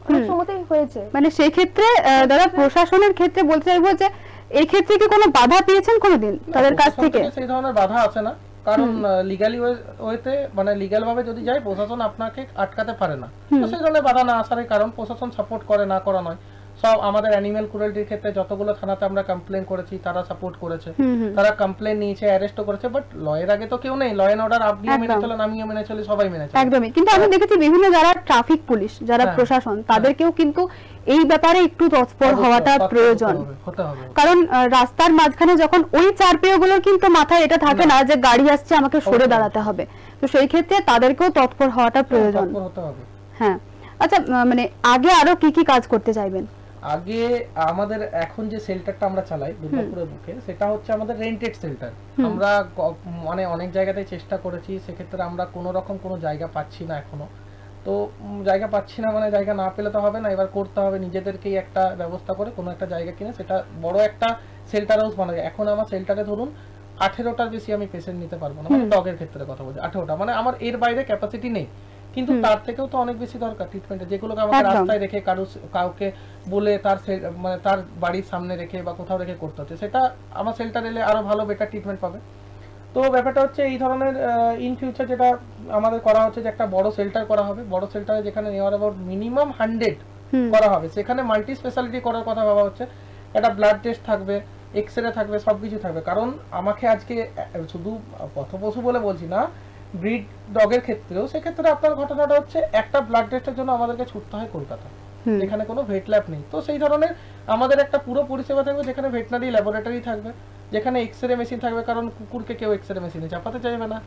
অনেক সময়তেই হয়েছে। মানে সেই ক্ষেত্রে দাদা প্রশাসনের ক্ষেত্রে বলতে চাইবো যে এই ক্ষেত্রে কি কোনো বাধা পেয়েছেন কোনোদিন তাদের কাছ থেকে? সেই ধরনের বাধা আছে না, কারণ লিগ্যালি ওয়েতে মানে লিগ্যাল ভাবে যদি যায় প্রশাসন আপনাকে আটকাতে পারে না। তো সেই ধরনের বাধা না আসার কারণ প্রশাসন সাপোর্ট করে, না করা নয়। সব আমাদের অ্যানিমেল ক্রুয়েলটির ক্ষেত্রে যতগুলো থানাতে আমরা কমপ্লেন করেছি তারা সাপোর্ট করেছে, তারা কমপ্লেন নিয়েছে, অ্যারেস্টও করেছে। বাট লয়ের আগে তো কেউ নেই, ল এন্ড অর্ডার আপনিও মেনে চলেন, আমিও মেনে চলি, সবাই মেনে চলে। একদমই। কিন্তু আমি দেখেছি বিভিন্ন যারা ট্রাফিক পুলিশ, যারা প্রশাসন, তাদেরকেও কিন্তু এই ব্যাপারে একটু তৎপর হওয়াটা প্রয়োজন। কারণ রাস্তার মাঝখানে যখন ওই চারপেয়গুলোর কিন্তু মাথায় এটা থাকে না যে গাড়ি আসছে আমাকে সরে দাঁড়াতে হবে, তো সেই ক্ষেত্রে তাদেরকেও তৎপর হওয়াটা প্রয়োজন। হ্যাঁ, আচ্ছা, মানে আগে আরো কি কি কাজ করতে চাইবেন? আগে আমাদের এখন যে শেল্টারটা আমরা চালাই দুর্গাপুরের বুকে, সেটা হচ্ছে আমাদের রেন্টেড শেল্টার। আমরা মানে অনেক জায়গাতে চেষ্টা করেছি, সেক্ষেত্রে আমরা কোনো রকম কোনো জায়গা পাচ্ছি না এখনো। তো জায়গা পাচ্ছি না মানে জায়গা না পেলে তো হবে না, এবার করতে হবে নিজেদেরকেই একটা ব্যবস্থা করে কোনো একটা জায়গা কিনে সেটা বড় একটা শেল্টার হাউস বানাবে। এখন আমার শেল্টারে ধরুন 18টার বেশি আমি পেশেন্ট নিতে পারবো না, মানে ডগের ক্ষেত্রে কথা বলছি 18টা, মানে আমার এর বাইরে ক্যাপাসিটি নেই। কিন্তু তার থেকেও তো অনেক বেশি দরকার ট্রিটমেন্টে, যেগুলোকে আমাকে রাস্তায় রেখে কাউকে বলে তার মানে তার বাড়ির সামনে রেখে বা কোথাও রেখে করতে হচ্ছে, সেটা আমার শেল্টার এলে আরো ভালো বেটার ট্রিটমেন্ট পাবে। তো ব্যাপারটা হচ্ছে এই ধরনের ইন ফিউচার যেটা আমাদের করা হচ্ছে যে একটা বড় শেল্টার করা হবে, বড় শেল্টারে যেখানে নেওয়ার অ্যাবাউট মিনিমাম 100 করা হবে, সেখানে মাল্টি স্পেশালিটি করার কথা ভাবা হচ্ছে। একটা ব্লাড টেস্ট থাকবে, এক্সরে থাকবে, সবকিছু থাকবে। কারণ আমাকে আজকে শুধু পথপশু বলে বলছি না, ব্রিড ডগের ক্ষেত্রেও সেক্ষেত্রে আপনার ঘটনাটা হচ্ছে একটা ব্লাড টেস্টের জন্য আমাদেরকে ছুটতে হয় কলকাতা, এখানে কোনো ভেট ল্যাব নেই। তো সেই ধরনের আমাদের একটা পুরো পরিষেবা থাকবে যেখানে ভেটেনারি ল্যাবরেটরি থাকবে, যেখানে এক্সরে মেশিন থাকবে, কারণ কুকুরকে কেউ এক্সরে মেশিনে চাপাতে চাইবে না।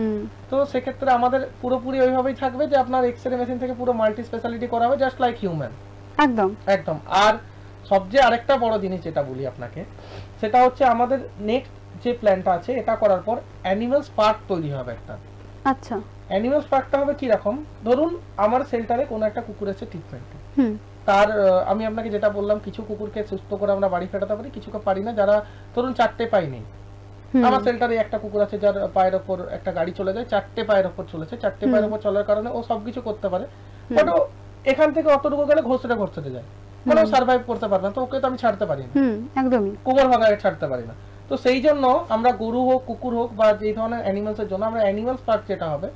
তো সেক্ষেত্রে আমাদের পুরোপুরি ওইভাবেই থাকবে যে আপনার এক্সরে মেশিন থেকে পুরো মাল্টি স্পেশালিটি করা হবে, জাস্ট লাইক হিউম্যান। একদম একদম। আর সবচেয়ে আরেকটা বড় জিনিস যেটা বলি আপনাকে, সেটা হচ্ছে আমাদের নেক্সট যে প্ল্যানটা আছে, এটা করার পর অ্যানিমালস পার্ক তৈরি হবে একটা। আচ্ছা, অ্যানিমালস পার্কটা হবে কি রকম, ধরুন আমার শেল্টারে কোনো একটা কুকুর এসে ট্রিটমেন্টে, তার আমি আপনাকে যেটা বললাম কিছু কুকুরকে সুস্থ করে আমরা বাড়ি ফেরাতে পারি, কিছুকে পারি না, যারা ধরুন 4টে পাই নেই। আমার শেল্টারে একটা কুকুর আছে যার পায়ের ওপর একটা গাড়ি চলে যায়, 4টে পায়ের ওপর চলেছে, 4টে পায়ের ওপর চলার কারণে ও সবকিছু করতে পারে, বাট ও এখান থেকে অতটুকু গেলে ঘষতে যায়, মানে সার্ভাইভ করতে পারবে না। তো ওকে তো আমি ছাড়তে পারি না, একদমই কোমর ভাঙায় ছাড়তে পারি না। তো সেই জন্য আমরা গরু হোক, কুকুর হোক বা যে ধরনের অ্যানিমালস এর জন্য আমরা অ্যানিমালস পার্ক যেটা হবে,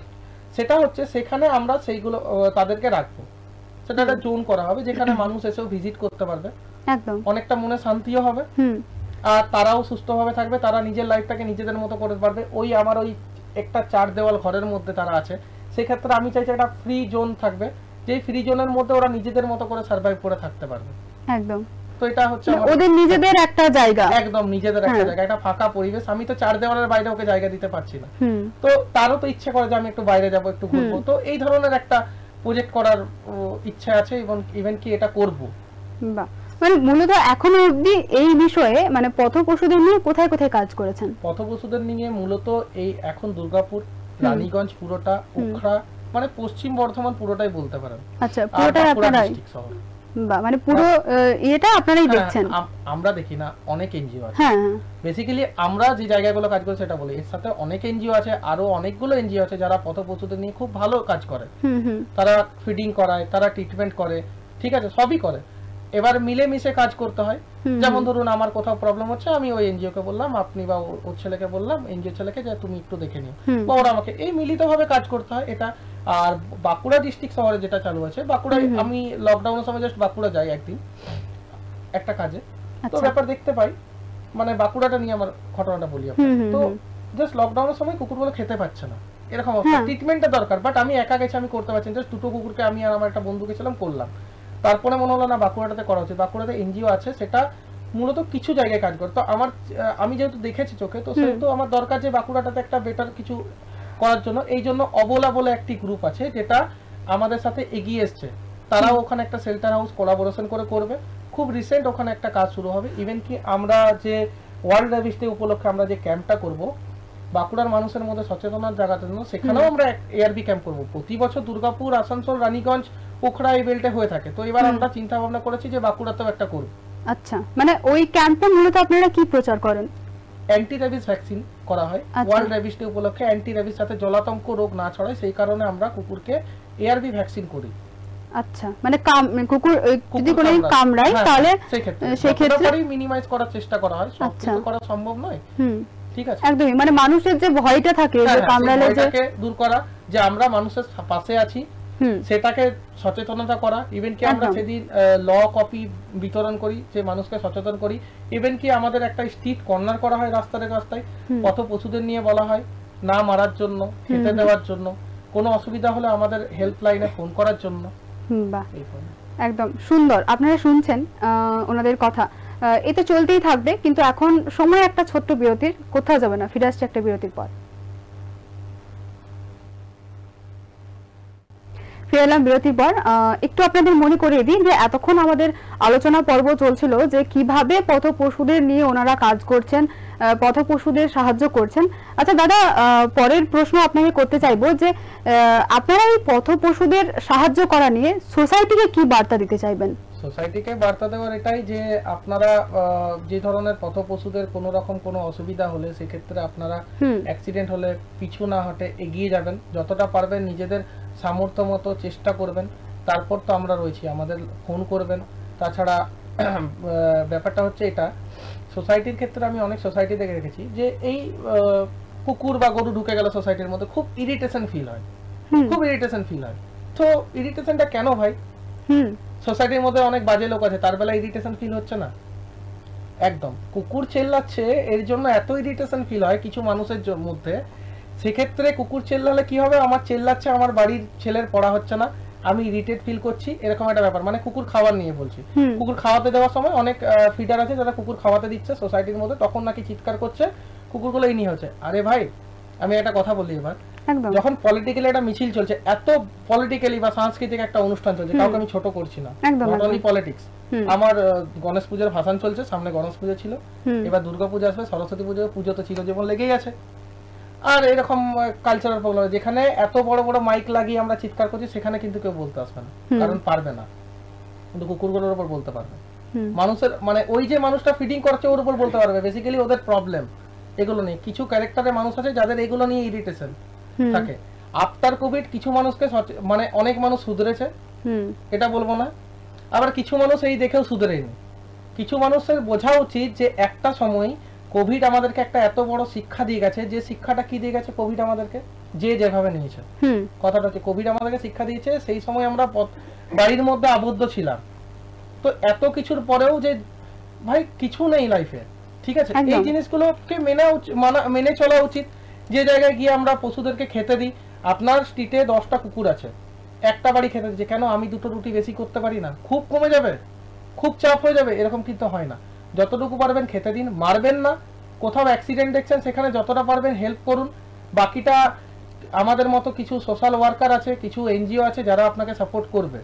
সেটা হচ্ছে সেখানে আমরা সেইগুলো তাদেরকে রাখবো, সেটা একটা জোন করা হবে যেখানে মানুষ এসেও ভিজিট করতে পারবে, একদম অনেকটা মনে শান্তিও হবে, আর তারাও সুস্থভাবে থাকবে, তারা নিজের লাইফটাকে নিজেদের মতো করতে পারবে। ওই আমার ওই একটা 4 দেওয়াল ঘরের মধ্যে তারা আছে, সেক্ষেত্রে আমি চাইছি একটা ফ্রি জোন থাকবে, যেই ফ্রি জোনের মধ্যে ওরা নিজেদের মতো করে সার্ভাইভ করে থাকতে পারবে। একদম। তো এটা হচ্ছে ওদের নিজেদের একটা জায়গা, একদম নিজেদের একটা জায়গা, একটা ফাঁকা পরিবেশ। আমি তো 4 দেওয়ালের বাইরে ওকে জায়গা দিতে পারছি না, তো তারও তো ইচ্ছে করে যে আমি একটু বাইরে যাব, একটু ঘুরবো। তো এই ধরনের একটা প্রজেক্ট করার ইচ্ছা আছে এবং ইভেন কি এটা করব। বাহ, মানে মূলত এখনো অবধি এই বিষয়ে মানে পথপশুদের নিয়ে কোথায় কোথায় কাজ করেছেন? পথপশুদের নিয়ে মূলত এই এখন দুর্গাপুর, রানীগঞ্জ পুরোটা, উখড়া, মানে পশ্চিম বর্ধমান পুরোটাই বলতে পারেন। আচ্ছা, পুরোটাই আপনারাই, মানে পুরো এটা আপনারাই দেখছেন? আমরা দেখি না, অনেক এনজিও আছে। বেসিক্যালি আমরা যে জায়গাগুলো কাজ করি সেটা বলি, এর সাথে অনেক এনজিও আছে, আরো অনেকগুলো এনজিও আছে যারা পথপশুদের নিয়ে খুব ভালো কাজ করে। তারা ফিডিং করায়, তারা ট্রিটমেন্ট করে, ঠিক আছে, সবই করে। এবার মিলেমিশে কাজ করতে হয়। যেমন ধরুন আমার কোথাও প্রবলেম হচ্ছে, আমি ওই এনজিও কে বললাম, আপনি বা ওর ছেলেকে বললাম, এনজিও ছেলেকে, যে তুমি একটু দেখে নিও, বা ওরা আমাকে, এই মিলিতভাবে কাজ করতে হয় এটা। আর বাঁকুড়া ডিস্ট্রিক্ট শহরে যেটা চালু আছে, বাঁকুড়ায় আমি লকডাউনের সময় জাস্ট বাঁকুড়া যাই একদিন একটা কাজে, তো ব্যাপার দেখতে পাই, মানে বাঁকুড়াটা নিয়ে আমার ঘটনাটা বলি আপনাকে। তো জাস্ট লকডাউনের সময় কুকুরগুলো খেতে পাচ্ছে না, এরকম অবস্থা, ট্রিটমেন্টটা দরকার, বাট আমি একা গেছি, আমি করতে পারছি না। জাস্ট 2টো কুকুরকে আমি আর আমার একটা বন্ধু গেছিলাম, করলাম। তারপরে মনে হলো না বাঁকুড়াটাতে করা উচিত। বাঁকুড়াতে এনজিও আছে, সেটা মূলত কিছু জায়গায় কাজ করে। তো আমি যেহেতু দেখেছি চোখে, তো সেহেতু আমার দরকার যে বাঁকুড়াটাতে একটা বেটার কিছু করার জন্য। এই জন্য অবলা বলে একটি গ্রুপ আছে যেটা আমাদের সাথে এগিয়ে এসছে, তারাও ওখানে একটা শেল্টার হাউস কোলাবোরেশন করে করবে। খুব রিসেন্ট ওখানে একটা কাজ শুরু হবে। ইভেন কি আমরা যে ওয়ার্ল্ড রেবিস ডে উপলক্ষে আমরা যে ক্যাম্পটা করব বাঁকুড়ার মানুষের মধ্যে সচেতনতার জায়গাটার জন্য, সেখানেও আমরা এআরবি ক্যাম্প করব। প্রতি বছর দুর্গাপুর, আসানসোল, রানীগঞ্জ, উখড়া এই বেল্টে হয়ে থাকে। তো এবার আমরা চিন্তা ভাবনা করেছি যে বাঁকুড়াতেও একটা করব। আচ্ছা, মানে ওই ক্যাম্পে মূলত আপনারা কি প্রচার করেন? অ্যান্টি রেবিস ভ্যাকসিন করা হয় ওয়ার্ল্ড রেবিস ডে উপলক্ষে। অ্যান্টি রেবিস সাথে জলাতঙ্ক রোগ না ছড়ায় সেই কারণে আমরা কুকুরকে এআরবি ভ্যাকসিন করি। আচ্ছা, মানে কুকুর যদি কোনো কামড়ায় তাহলে সেই ক্ষেত্রে মিনিমাইজ করার চেষ্টা করা হয়, সব কিছু করা সম্ভব নয়। ঠিক আছে, একদমই, মানে মানুষের যে ভয়টা থাকে যে কামড়ালে যে দূর করা, যে আমরা মানুষের পাশে আছি সেটাকে সচেতনতা করা। ইভেন কি আমরা সেদিন ল কপি বিতরণ করি, যে মানুষকে সচেতন করি। ইভেন কি আমাদের একটা স্ট্রিট কর্নার করা হয় রাস্তায় রাস্তায়, পথ পশুদের নিয়ে বলা হয় না মারার জন্য, খেতে দেওয়ার জন্য, কোনো অসুবিধা হলে আমাদের হেল্পলাইনে ফোন করার জন্য। একদম সুন্দর, আপনারা শুনছেন ওনাদের কথা। এটা চলতেই থাকবে, কিন্তু এখন সময় একটা ছোট্ট বিরতির, কোথাও যাবে না, ফিরে আসছে একটা বিরতির পর। ফিরে এলাম বিরতির পর। একটু আপনাদের মনে করিয়ে দিই যে এতক্ষণ আমাদের আলোচনা পর্ব চলছিল যে কিভাবে পথ পশুদের নিয়ে ওনারা কাজ করছেন, পথ পশুদের সাহায্য করছেন। আচ্ছা দাদা, পরের প্রশ্ন আপনাকে করতে চাইবো যে আপনারা এই পথ পশুদের সাহায্য করা নিয়ে সোসাইটিকে কি বার্তা দিতে চাইবেন? সোসাইটিকে বার্তা দেওয়ার এটাই যে আপনারা যে ধরনের পথ পশুদের কোনো রকম কোনো অসুবিধা হলে, সেক্ষেত্রে আপনারা অ্যাক্সিডেন্ট হলে পিছু না হটে এগিয়ে যাবেন, যতটা পারবেন নিজেদের সামর্থ্য মতো চেষ্টা করবেন। তারপর তো আমরা রয়েছি, আমাদের ফোন করবেন। তাছাড়া ব্যাপারটা হচ্ছে এটা, সোসাইটির ক্ষেত্রে আমি অনেক সোসাইটি দেখে রেখেছি যে এই কুকুর বা গরু ঢুকে গেল সোসাইটির মধ্যে, খুব ইরিটেশন ফিল হয়, খুব ইরিটেশন ফিল হয়। তো ইরিটেশনটা কেন ভাই? সোসাইটির মধ্যে অনেক বাজে লোক আছে, তার বেলা ইরিটেশন ফিল হচ্ছে না? একদম, কুকুর চেল্লাচ্ছে এর জন্য এত ইরিটেশন ফিল হয় কিছু মানুষের মধ্যে। সেক্ষেত্রে কুকুর চেল্লালে কি হবে, আমার চেল্লাচ্ছে, আমার বাড়ির ছেলের পড়া হচ্ছে না, আমি ইরিটেট ফিল করছি, এরকম একটা ব্যাপার। মানে কুকুর খাবার নিয়ে বলছি, কুকুর খাওয়াতে দেওয়ার সময় অনেক ফিডার আছে যারা কুকুর খাওয়াতে দিচ্ছে সোসাইটির মধ্যে, তখন নাকি চিৎকার করছে কুকুরগুলো এই নিয়ে হচ্ছে। আরে ভাই, আমি একটা কথা বলি, এবার যখন পলিটিক্যালি একটা মিছিল চলছে, এত পলিটিক্যালি বা সাংস্কৃতিক একটা অনুষ্ঠান চলছে, কাউকে আমি ছোট করছি না, নট অনলি পলিটিক্স। আমার গণেশ পুজোর ভাষণ চলছে, সামনে গণেশ পুজো ছিল, এবার দুর্গা পুজো আসবে, সরস্বতী পুজো, পুজো তো চিরজীবন লেগেই আছে। আর এরকম কালচারাল প্রোগ্রাম, যেখানে এত বড় বড় মাইক লাগিয়ে আমরা চিৎকার করছি, সেখানে কিন্তু কেউ বলতে আসবে না, কারণ পারবে না। কিন্তু কুকুরগুলোর উপর বলতে পারবে, মানুষের মানে ওই যে মানুষটা ফিডিং করছে ওর উপর বলতে পারবে। বেসিক্যালি ওদের প্রবলেম এগুলো নিয়ে। কিছু ক্যারেক্টারের মানুষ আছে যাদের এগুলো নিয়ে ইরিটেশন থাকে। আফটার কোভিড কিছু মানুষকে মানে অনেক মানুষ সুধরেছে, এটা বলবো না, আবার কিছু মানুষ এই দেখেও সুধরেনি। কিছু মানুষের বোঝা উচিত যে একটা সময় কোভিড আমাদেরকে একটা এত বড় শিক্ষা দিয়ে গেছে, যে শিক্ষাটা কি দিয়ে গেছে কোভিড আমাদেরকে, যে যেভাবে নিয়েছে। কথাটা হচ্ছে কোভিড আমাদেরকে শিক্ষা দিয়েছে, সেই সময় আমরা বাড়ির মধ্যে আবদ্ধ ছিলাম। তো এত কিছুর পরেও যে ভাই কিছু নেই লাইফে, ঠিক আছে, এই জিনিসগুলোকে মেনে চলা উচিত। যে জায়গায় গিয়ে আমরা পশুদেরকে খেতে দিই, আপনার স্ট্রিটে 10টা কুকুর আছে, একটা বাড়ি খেতে দিচ্ছে, কেন আমি 2টো রুটি বেশি করতে পারি না? খুব কমে যাবে, খুব চাপ হয়ে যাবে, এরকম কিন্তু হয় না। যতটুকু পারবেন খেতে দিন, মারবেন না। কোথাও অ্যাক্সিডেন্ট দেখছেন সেখানে যতটা পারবেন হেল্প করুন। বাকিটা আমাদের মতো কিছু সোশ্যাল ওয়ার্কার আছে, কিছু এনজিও আছে যারা আপনাকে সাপোর্ট করবে,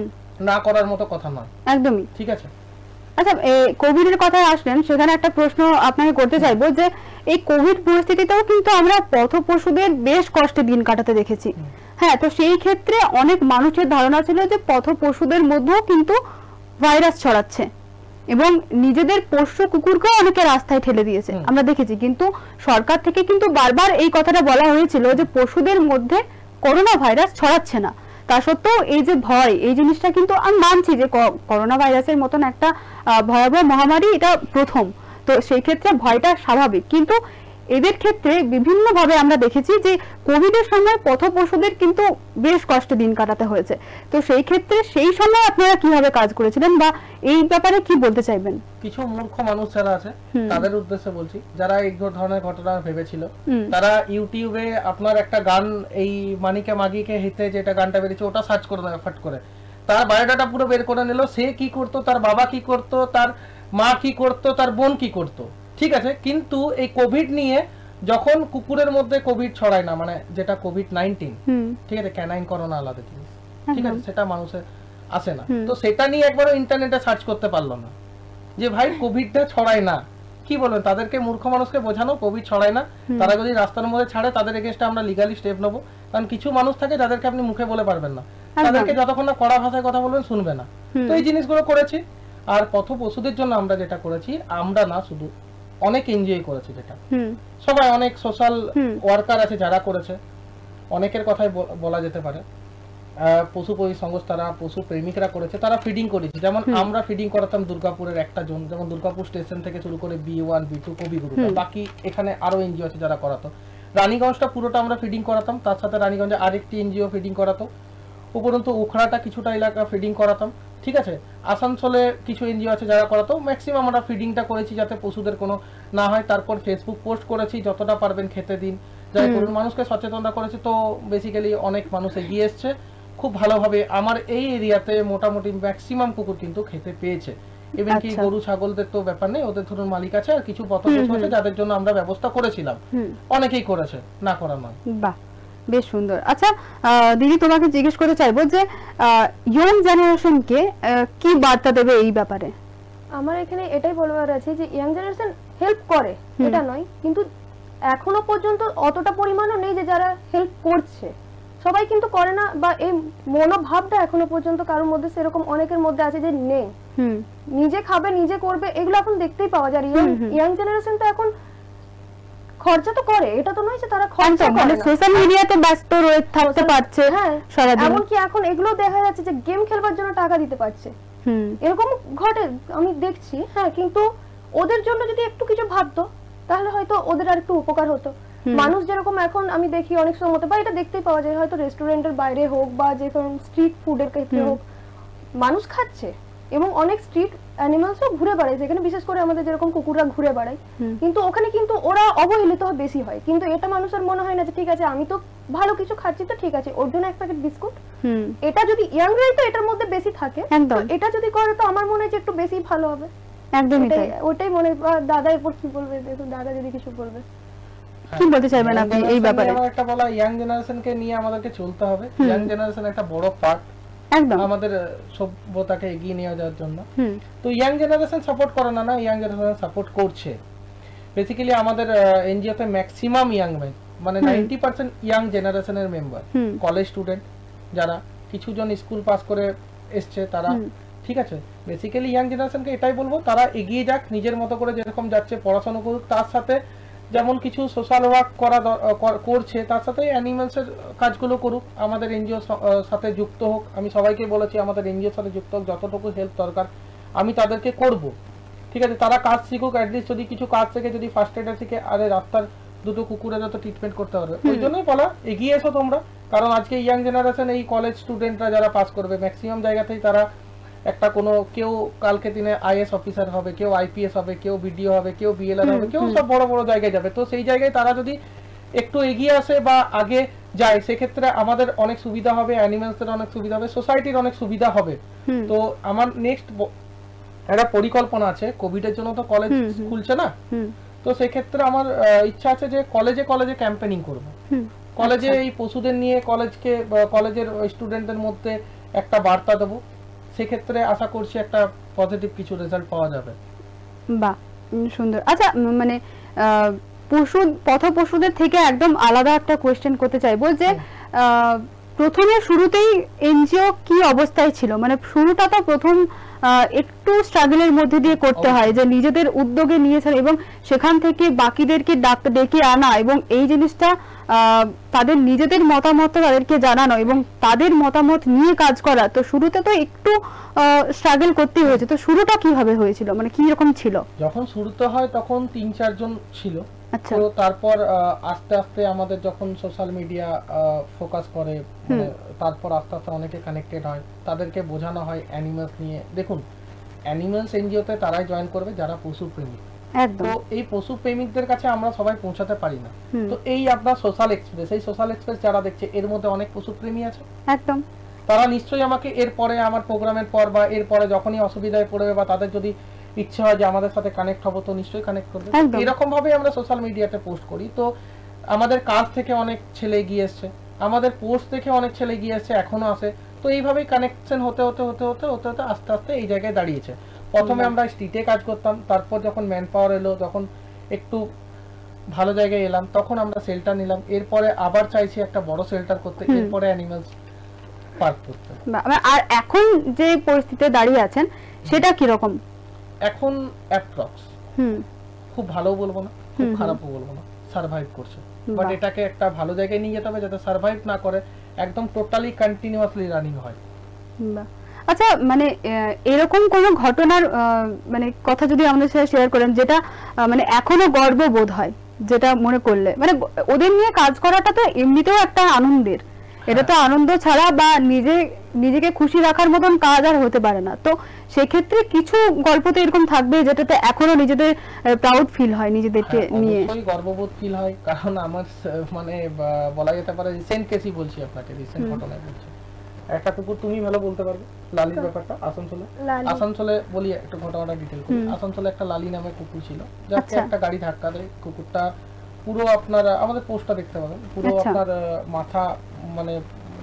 না করার মতো কথা নয়। একদমই ঠিক আছে। আচ্ছা, কোভিড এর কথায় আসলেন, সেখানে একটা প্রশ্ন আপনাকে করতে চাইবো যে এই কোভিড পরিস্থিতিতেও কিন্তু আমরা পথ পশুদের বেশ কষ্টে দিন কাটাতে দেখেছি। হ্যাঁ, তো সেই ক্ষেত্রে অনেক মানুষের ধারণা ছিল যে পথ পশুদের মধ্যেও কিন্তু ভাইরাস ছড়াচ্ছে এবং নিজেদের পোষ্য কুকুরকেও অনেকে রাস্তায় ঠেলে দিয়েছে, আমরা দেখেছি। কিন্তু সরকার থেকে কিন্তু বারবার এই কথাটা বলা হয়েছিল যে পশুদের মধ্যে করোনা ভাইরাস ছড়াচ্ছে না। তা সত্ত্বেও এই যে ভয়, এই জিনিসটা কিন্তু আমি মানছি যে করোনা ভাইরাসের মতন একটা ভয়াবহ মহামারী এটা প্রথম, তো সেই ক্ষেত্রে ভয়টা স্বাভাবিক। কিন্তু এদের ক্ষেত্রে বিভিন্ন ভাবে আমরা দেখেছি যে কোভিডের সময় পথ পশুদের কিন্তু বেশ কষ্টে দিন কাটাতে হয়েছে। তো সেই ক্ষেত্রে সেই সময় আপনারা কিভাবে কাজ করেছিলেন বা এই ব্যাপারে কি বলতে চাইবেন? কিছু মূর্খ মানুষ যারা আছে তাদের উদ্দেশ্যে বলছি, যারা এই ধরনের ঘটনা ভেবেছিল, তারা ইউটিউবে আপনার একটা গান, এই মানিকে মাগিকে হিতে যেটা গানটা বেরিয়েছে ওটা সার্চ করে দেয় ফট করে, তার বায়োডাটা পুরো বের করে নিল, সে কি করতো, তার বাবা কি করতো, তার মা কি করতো, তার বোন কি করতো। ঠিক আছে, কিন্তু এই কোভিড নিয়ে যখন কুকুরের মধ্যে কোভিড ছড়ায় না, মানে যেটা কোভিড-19, ঠিক আছে, ক্যানাইন করোনা আলাদা জিনিস, ঠিক আছে, সেটা মানুষের আসে না। তো সেটা নিয়ে একবারও ইন্টারনেটে সার্চ করতে পারলো না যে ভাই কোভিডটা ছড়ায় না। কি বলবেন তাদেরকে? মূর্খ মানুষকে বোঝানো কোভিড ছড়ায় না, তারা যদি রাস্তার মধ্যে ছাড়ে তাদের এগেইনস্টে আমরা লিগালি স্টেপ নেবো। কারণ কিছু মানুষ থাকে যাদেরকে আপনি মুখে বলে পারবেন না, তাদেরকে যতক্ষণ না কড়া ভাষায় কথা বলবেন শুনবে না। তো এই জিনিসগুলো করেছি। আর পথ পশুদের জন্য আমরা যেটা করেছি, আমরা না শুধু অনেক এনজয় করেছে, যেটা সবাই, অনেক সোশ্যাল ওয়ার্কার আছে যারা করেছে, অনেকের কথাই বলা যেতে পারে। পশু সংস্থারা পশু প্রেমিকরা করেছে, তারা ফিডিং করেছে। যেমন আমরা ফিডিং করাতাম দুর্গাপুরের একটা জোন, যেমন দুর্গাপুর স্টেশন থেকে শুরু করে B1 B2 কবিগুরুটা, বাকি এখানে আরো এনজিও আছে যারা করাতো। রানীগঞ্জটা পুরোটা আমরা ফিডিং করাতাম, তার সাথে রানীগঞ্জে আরেকটি এনজিও ফিডিং করাতো, উপরন্তু উখড়াটা কিছুটা এলাকা ফিডিং করাতাম, ঠিক আছে। আসানসোলে কিছু এনজিও আছে যারা করাতো, ম্যাক্সিমাম আমরা ফিডিংটা করেছি যাতে পশুদের কোনো না হয়। তারপর ফেসবুক পোস্ট করেছি, যতটা পারবেন খেতে দিন, যাই করুন, মানুষকে সচেতনতা করেছি। তো বেসিক্যালি অনেক মানুষ এগিয়ে এসছে খুব ভালোভাবে। আমার এই এরিয়াতে মোটামুটি ম্যাক্সিমাম কুকুর কিন্তু খেতে পেয়েছে। ইভেন কি গরু ছাগলদের তো ব্যাপার নেই, ওদের ধরুন মালিক আছে আর কিছু পথপশু আছে যাদের জন্য আমরা ব্যবস্থা করেছিলাম, অনেকেই করেছে, না করা নয়। বাহ, বেশ সুন্দর। আচ্ছা দিদি, তোমাকে জিজ্ঞেস করতে চাইবো যে ইয়ং জেনারেশনকে কি বার্তা দেবে এই ব্যাপারে? আমার এখানে এটাই বলবার আছে যে ইয়াং জেনারেশন হেল্প করে, এটা নয়, কিন্তু এখনো পর্যন্ত অতটা পরিমাণও নেই যে যারা হেল্প করছে। সবাই কিন্তু করে না, বা এই মনোভাবটা এখনো পর্যন্ত কারোর মধ্যে সেরকম অনেকের মধ্যে আছে যে নেই। নিজে খাবে নিজে করবে, এগুলো এখন দেখতেই পাওয়া যায়। ইয়াং জেনারেশন তো এখন খরচা তো করে, এটা তো নয় যে তারা খরচা করে না, সোশ্যাল মিডিয়াতে ব্যস্ত রয়ে থাকতে পারছে। হ্যাঁ, এমনকি এখন এগুলো দেখা যাচ্ছে যে গেম খেলবার জন্য টাকা দিতে পারছে, এরকম ঘটে আমি দেখছি। হ্যাঁ, কিন্তু ওদের জন্য যদি একটু কিছু ভাবতো তাহলে হয়তো ওদের আর একটু উপকার হতো। মানুষ যেরকম এখন আমি দেখি অনেক সময় বা এটা দেখতেই পাওয়া যায়, হয়তো রেস্টুরেন্টের বাইরে হোক বা যে কোনো স্ট্রিট ফুডের ক্ষেত্রে হোক, মানুষ খাচ্ছে এবং অনেক স্ট্রিট অ্যানিমালসও ঘুরে বেড়ায়, যেখানে বিশেষ করে আমাদের যেরকম কুকুররা ঘুরে বেড়ায়, কিন্তু ওখানে কিন্তু ওরা অবহেলিত বেশি হয়। কিন্তু এটা মানুষের মনে হয় না যে ঠিক আছে আমি তো ভালো কিছু খাচ্ছি, তো ঠিক আছে ওর জন্য এক প্যাকেট বিস্কুট। এটা যদি ইয়াংরাই তো এটার মধ্যে বেশি থাকে, এটা যদি করে তো আমার মনে হয় যে একটু বেশি ভালো হবে। একদমই তাই, ওটাই মনে। দাদা এরপর কি বলবে, দেখুন দাদা যদি কিছু বলবে। কি বলতে চাইবেন আপনি এই ব্যাপারে? আমার একটা বলা, ইয়াং জেনারেশনকে নিয়ে আমাদেরকে চলতে হবে। ইয়াং জেনারেশন একটা বড় পার্ট একদম আমাদের সভ্যতাকে এগিয়ে নিয়ে যাওয়ার জন্য। তো ইয়াং জেনারেশন সাপোর্ট করে না, না ইয়াং জেনারেশন সাপোর্ট করছে। বেসিক্যালি আমাদের এনজিওতে ম্যাক্সিমাম ইয়াং ম্যান, মানে 90% ইয়াং জেনারেশনের মেম্বার, কলেজ স্টুডেন্ট, যারা কিছুজন স্কুল পাস করে এসছে তারা, ঠিক আছে। বেসিক্যালি ইয়াং জেনারেশনকে এটাই বলবো, তারা এগিয়ে যাক, নিজের মতো করে যেরকম যাচ্ছে পড়াশোনা করুক, তার সাথে যেমন কিছু সোশ্যাল ওয়ার্ক করছে তার সাথে অ্যানিমালসের কাজগুলো করুক, আমাদের এনজিওর সাথে যুক্ত হোক। আমি সবাইকে বলেছি আমাদের এনজিওর সাথে যুক্ত হোক, যতটুকু হেল্প দরকার আমি তাদেরকে করব, ঠিক আছে। তারা কাজ শিখুক, অ্যাটলিস্ট যদি কিছু কাজ থেকে যদি ফার্স্ট এডার শিখে, আরে রাস্তার দুটো কুকুরের তো ট্রিটমেন্ট করতে পারবে। ওই জন্যই বলা, এগিয়ে এসো তোমরা, কারণ আজকে ইয়াং জেনারেশন এই কলেজ স্টুডেন্টরা যারা পাস করবে ম্যাক্সিমাম জায়গাতেই তারা একটা কোনো কেউ কালকে দিনে আইএস অফিসার হবে, কেউ আইপিএস হবে, কেউ বিডিও হবে, কেউ বিএলআর হবে, কেউ সব বড় বড় জায়গায় যাবে। তো সেই জায়গায় তারা যদি একটু এগিয়ে আসে বা আগে যায়, সেক্ষেত্রে আমাদের অনেক সুবিধা হবে, অ্যানিমালসের অনেক সুবিধা হবে, সোসাইটির অনেক সুবিধা হবে। তো আমার নেক্সট একটা পরিকল্পনা আছে, কোভিডের জন্য তো কলেজ খুলছে না, তো সেক্ষেত্রে আমার ইচ্ছা আছে যে কলেজে কলেজে ক্যাম্পেনিং করব। কলেজে এই পশুদের নিয়ে কলেজের স্টুডেন্টদের মধ্যে একটা বার্তা দেবো, সেক্ষেত্রে আশা করছি একটা পজিটিভ কিছু রেজাল্ট পাওয়া যাবে। বাহ, সুন্দর। আচ্ছা, মানে পশুদের থেকে একদম আলাদা একটা কোয়েশ্চেন করতে চাইবো যে প্রথমে শুরুতেই এনজিও কি অবস্থায় ছিল? মানে শুরুটা তো প্রথম একটু স্ট্রাগলের মধ্যে দিয়ে করতে হয়, যে নিজেদের উদ্যোগে নিয়েছেন এবং সেখান থেকে বাকিদেরকে ডেকে আনা এবং এই জিনিসটা তাদের নিজেদের মতামত তাদেরকে জানানো এবং তাদের মতামত নিয়ে কাজ করা। তো শুরুতে তো একটু স্ট্রাগল করতেই হয়েছে। তো শুরুটা কিভাবে হয়েছিল, মানে কি রকম ছিল? যখন শুরুতে হয় তখন 3-4 জন ছিল। আচ্ছা, তো তারপর আস্তে আস্তে আমাদের যখন সোশ্যাল মিডিয়া ফোকাস করে, তারপর আস্তে আস্তে অনেকে কানেক্টেড হয়, তাদেরকে বোঝানো হয় অ্যানিমালস নিয়ে। দেখুন, অ্যানিমালস এনজিওতে তারাই জয়েন করবে যারা পশু প্রেমী। তো এই পশু প্রেমিকদের কাছে আমরা সবাই পৌঁছাতে পারি না। তো এই আপনার সোশ্যাল এক্সপ্রেস, এই সোশ্যাল এক্সপ্রেস যারা দেখছে এর মধ্যে অনেক পশু প্রেমী আছে, একদম। তারা নিশ্চয়ই আমাকে এরপরে আমার প্রোগ্রামের পর বা এরপরে যখনই অসুবিধায় পড়বে বা তাদের যদি ইচ্ছে হয় যে আমাদের সাথে কানেক্ট হবো, তো নিশ্চয়ই কানেক্ট করবে। এরকম ভাবে আমরা সোশ্যাল মিডিয়াতে পোস্ট করি। তো আমাদের কাজ থেকে অনেক ছেলে এগিয়ে এসছে, আমাদের পোস্ট দেখে অনেক ছেলে এগিয়ে এসছে, এখনো আসে। তো এইভাবেই কানেকশন হতে হতে হতে হতে হতে হতে আস্তে আস্তে এই জায়গায় দাঁড়িয়েছে। প্রথমে আমরা স্ট্রিটে কাজ করতাম, তারপর যখন ম্যান পাওয়ার এলো, যখন একটু ভালো জায়গায় এলাম, তখন আমরা শেল্টার নিলাম। এরপরে আবার চাইছি একটা বড় শেল্টার করতে, এরপরে অ্যানিমালস পার্ক করতে। আর এখন যে পরিস্থিতিতে দাঁড়িয়ে আছেন সেটা কি রকম? এখন অ্যাপ্রক্স, খুব ভালো বলবো না, খুব খারাপও বলবো না, সারভাইভ করছে। বাট এটাকে একটা ভালো জায়গায় নিয়ে যেতে হবে যাতে সারভাইভ না করে, একদম টোটালি কন্টিনিউয়াসলি রানিং হয়। আচ্ছা, মানে এরকম কোন ঘটনার মানে কথা যদি আমাদের সাথে শেয়ার করেন যেটা মানে এখনো গর্ববোধ হয়, যেটা মনে করলে মানে ওদের নিয়ে কাজ করাটা তো এমনিতেও একটা আনন্দের, এটা তো আনন্দ ছাড়া বা নিজেকে খুশি রাখার মতন কাজ আর হতে পারে না। তো সেক্ষেত্রে কিছু গল্প তো এরকম থাকবে যেটাতে এখনো নিজেদের প্রাউড ফিল হয় নিজেদেরকে নিয়ে। অবশ্যই গর্ববোধ ফিল হয়, কারণ আমার মানে বলা যেতে পারে রিসেন্ট কেসই বলছি আপনাকে, রিসেন্ট ঘটনায় বলছি। একটা কুকুর তুমি ভালো বলতে পারবে লালির ব্যাপারটা। আসানসোলে বলি একটু ঘটনাটা ডিটেল করি। আসানসোলে একটা লালি নামে কুকুর ছিল, যাকে একটা গাড়ি ধাক্কা দেয়। কুকুরটা পুরো আপনার আমাদের পোস্টটা দেখতে পাবেন, পুরো আপনার মাথা মানে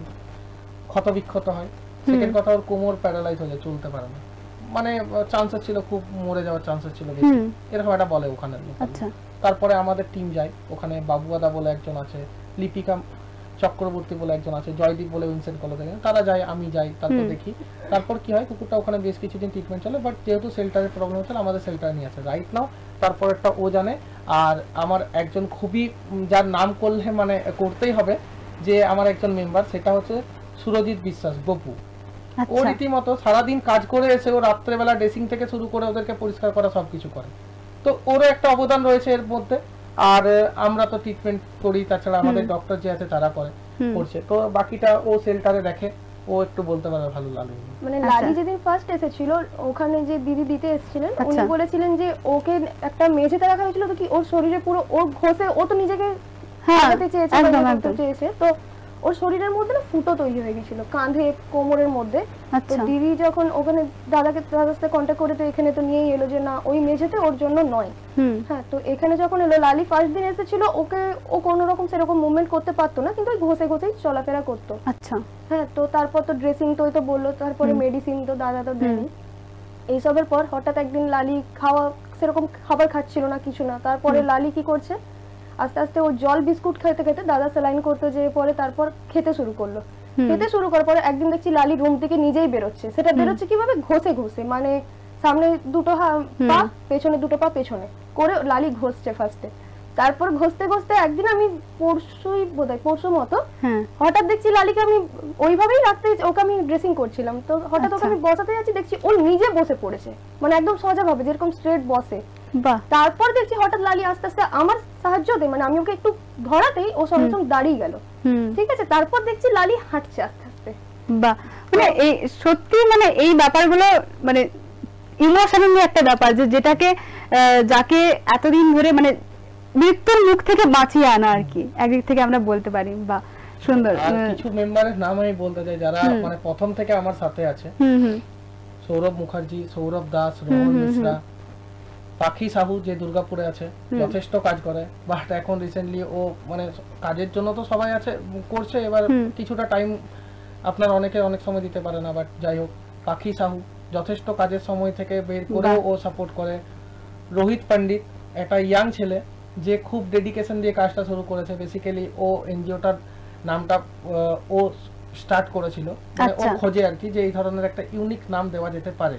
ক্ষত বিক্ষত হয়। সেকেন্ড কথা, ওর কোমর প্যারালাইজ হয়ে যায়, চলতে পারে না, মানে চান্সেস ছিল খুব মরে যাওয়ার চান্সেস ছিল বেশি, এরকম একটা বলে ওখানে। তারপরে আমাদের টিম যায় ওখানে, বাবুয়াদা বলে একজন আছে, লিপিকা চক্রবর্তী বলে একজন আছে, জয়দীপ বলে উইনসেন্ট কলেজে, তারা যায়, আমি যাই, তারপর দেখি। তারপর কি হয়, কুকুরটা ওখানে বেশ কিছুদিন ট্রিটমেন্ট চলে, বাট যেহেতু সেল্টারের প্রবলেম হচ্ছিল আমাদের সেল্টার নিয়ে আছে রাইট নাও। তারপর একটা ও জানে, আর আমার একজন খুবই যার নাম করলে মানে করতেই হবে যে আমার একজন মেম্বার, সেটা হচ্ছে সুরজিৎ বিশ্বাস, গপু। ও রীতিমতো সারাদিন কাজ করে এসে ও রাত্রেবেলা ড্রেসিং থেকে শুরু করে ওদেরকে পরিষ্কার করা সবকিছু করে, তো ওরও একটা অবদান রয়েছে এর মধ্যে। আর আমরা তো ট্রিটমেন্ট করি, তাছাড়া আমাদের ডক্টর যে আছে তারা করছে, তো বাকিটা ও সেল্টারে দেখে, ও একটু বলতে পারে ভালো লাগে। মানে লালি যেদিন ফার্স্ট এসেছিল ওখানে যে দিদি দিতে এসেছিলেন, উনি বলেছিলেন যে ওকে একটা মেঝেতে রাখা হয়েছিল, তো কি ওর শরীরে পুরো ও ঘষে, ও তো নিজেকে লাগাতে চেয়েছে, তো ওর শরীরের মধ্যে না ফুটো তৈরি হয়ে গেছিল কাঁধে কোমরের মধ্যে। তো দিদি যখন ওখানে দাদার সাথে কন্ট্যাক্ট করে, তো এখানে তো নিয়েই এলো যে না ওই মেঝেতে ওর জন্য নয়। হ্যাঁ, তো এখানে যখন এলো, লালি ফার্স্ট দিন এসেছিল, ওকে ও কোনো রকম সেরকম মুভমেন্ট করতে পারতো না, কিন্তু ওই ঘষে ঘষেই চলাফেরা করতো। আচ্ছা, হ্যাঁ, তো তারপর তো ড্রেসিং তো ওই তো বললো, তারপরে মেডিসিন তো দাদা তো দেয়নি। এইসবের পর হঠাৎ একদিন লালি সেরকম খাবার খাচ্ছিল না, কিছু না। তারপরে লালি কি করছে, আস্তে আস্তে ও জল বিস্কুট খেতে খেতে দাদা স্যালাইন করতে যেয়ে পরে তারপর খেতে শুরু করলো। খেতে শুরু করার পরে একদিন দেখছি লালি রুম থেকে নিজেই বেরোচ্ছে। সেটা বেরোচ্ছে কিভাবে, ঘষে ঘষে, মানে সামনে দুটো পা পেছনে, দুটো পা পেছনে করে লালি ঘষছে ফার্স্টে। তারপর ঘষতে ঘষতে একদিন আমি পরশু মতো হঠাৎ দেখছি লালিকে আমি ওইভাবেই রাখতে, ওকে আমি ড্রেসিং করছিলাম, তো হঠাৎ ওকে আমি বসাতে যাচ্ছি, দেখছি ও নিজে বসে পড়েছে, মানে একদম সোজা ভাবে যেরকম স্ট্রেট বসে। তারপর দেখছি হঠাৎ লালি আস্তে আস্তে আমার সাহায্য দেয়, মানে আমি ওকে একটু ধরাতেই ও সঙ্গে সঙ্গে দাঁড়িয়ে গেল। ঠিক আছে, তারপর দেখছি লালি হাঁটছে আস্তে আস্তে। বাহ, মানে এই সত্যি মানে এই ব্যাপারগুলো মানে ইমোশনাল একটা ব্যাপার, যে যেটাকে যাকে এতদিন ধরে মানে মৃত্যুর মুখ থেকে বাঁচিয়ে আনা আর কি, একদিক থেকে আমরা বলতে পারি। বা সুন্দর। কিছু মেম্বারের নাম আমি বলতে চাই যারা মানে প্রথম থেকে আমার সাথে আছে। সৌরভ মুখার্জি, সৌরভ দাস, রোহন মিশ্রা, পাখি সাহু যে দুর্গাপুরে আছে, যথেষ্ট কাজ করে, বাট এখন রিসেন্টলি ও মানে কাজের জন্য তো সবাই আছে করছে, এবার কিছুটা টাইম আপনার অনেক সময় দিতে পারে না, বাট যাই হোক পাখি সাহু যথেষ্ট কাজের সময় থেকে বের করে ও সাপোর্ট করে। রোহিত পণ্ডিত একটা ইয়াং ছেলে যে খুব ডেডিকেশন দিয়ে কাজটা শুরু করেছে, বেসিক্যালি ও এনজিওটার নামটা ও স্টার্ট করেছিল, মানে ও খোঁজে আর কি যে এই ধরনের একটা ইউনিক নাম দেওয়া যেতে পারে।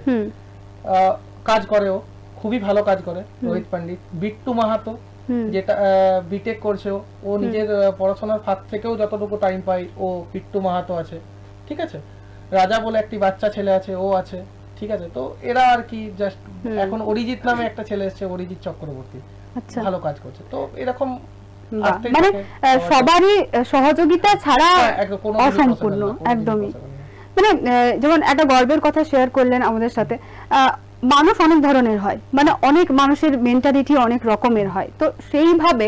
কাজ করে, ও খুবই ভালো কাজ করে রোহিত পণ্ডিত। বিট্টু মাহাতো যেটা বিটেক করছে, ও নিজের পড়াশোনার ফাঁক থেকেও যতটুকু টাইম পায় ও বিট্টু মাহাতো আছে, ঠিক আছে। রাজা বলে একটি বাচ্চা ছেলে আছে, ও আছে, ঠিক আছে। তো এরা আর কি জাস্ট এখন অরিজিৎ নামে একটা ছেলে এসেছে, অরিজিৎ চক্রবর্তী, ভালো কাজ করছে। তো এরকম মানে সবারই সহযোগিতা ছাড়া অসম্পূর্ণ একদমই। মানে যেমন একটা গর্বের কথা শেয়ার করলেন আমাদের সাথে, মানুষ অনেক ধরনের হয়, মানে অনেক মানুষের মেন্টালিটি অনেক রকমের হয়, তো সেইভাবে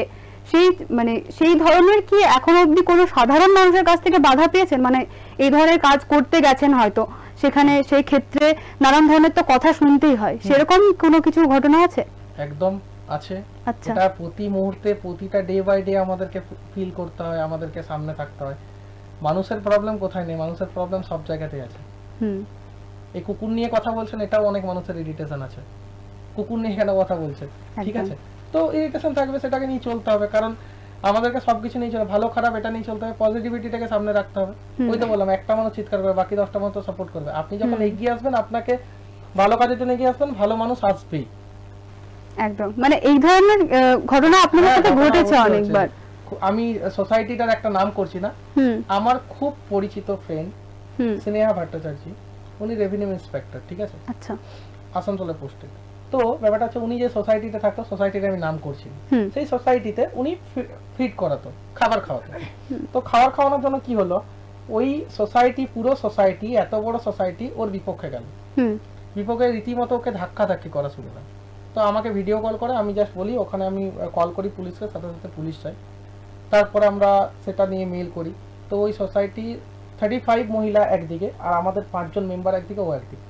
সেই ধরনের কি এখনো অবধি কোনো সাধারণ মানুষের কাছ থেকে বাধা পেয়েছেন? মানে এই ধরনের কাজ করতে গেছেন হয়তো, সেখানে সেই ক্ষেত্রে নানান ধরনের তো কথা শুনতেই হয়, সেরকম কোনো কিছু ঘটনা আছে? একদম আছে। এটা প্রতি মুহূর্তে, প্রতিটা ডে বাই ডে আমাদেরকে ফিল করতে হয়, আমাদেরকে সামনে থাকতে হয়। মানুষের প্রবলেম কোথায় নেই, মানুষের প্রবলেম সব জায়গাতেই আছে। এই কুকুর নিয়ে কথা বলছেন, এটাও অনেক মানুষের ইরিটেশন আছে, কুকুর নিয়ে কেন কথা বলছে, ঠিক আছে। তো ইরিটেশন থাকবে, সেটাকে নিয়ে চলতে হবে, কারণ আমাদেরকে সবকিছু নিয়ে চলে, ভালো খারাপ এটা নিয়ে চলতে হবে, পজিটিভিটিটাকে সামনে রাখতে হবে। ওই তো বললাম, একটা মানুষ চিৎকার করবে, বাকি 10টা মানুষ সাপোর্ট করবে। আপনি যখন এগিয়ে আসবেন, আপনাকে ভালো কাজের জন্য এগিয়ে আসবেন, ভালো মানুষ আসবেই। একদম, মানে এই ধরনের ঘটনা আপনাদের সাথে ঘটেছে অনেকবার। আমি সোসাইটিটার একটা নাম করছি না, আমার খুব পরিচিত ফ্রেন্ড স্নেহা ভট্টাচার্য, উনি রেভিনিউ ইন্সপেক্টর, ঠিক আছে, আচ্ছা, আসানসোলে পোস্টেড। তো ব্যাপারটা হচ্ছে উনি যে সোসাইটিতে থাকতো, সোসাইটির আমি নাম করছি, সেই সোসাইটিতে উনি ফিড করাতো, খাবার খাওয়াতো। তো খাবার খাওয়ানোর জন্য কি হলো, ওই সোসাইটি, পুরো সোসাইটি, এত বড় সোসাইটি ওর বিপক্ষে গেল, বিপক্ষে রীতিমতো ওকে ধাক্কা ধাক্কি করা শুরু হয়। তো আমাকে ভিডিও কল করে, আমি জাস্ট বলি, ওখানে আমি কল করি পুলিশকে, সাথে সাথে পুলিশ চাই, তারপরে আমরা সেটা নিয়ে মেল করি। তো ওই সোসাইটি 35 মহিলা একদিকে আর আমাদের 5 জন মেম্বার একদিকে, ও একদিকে।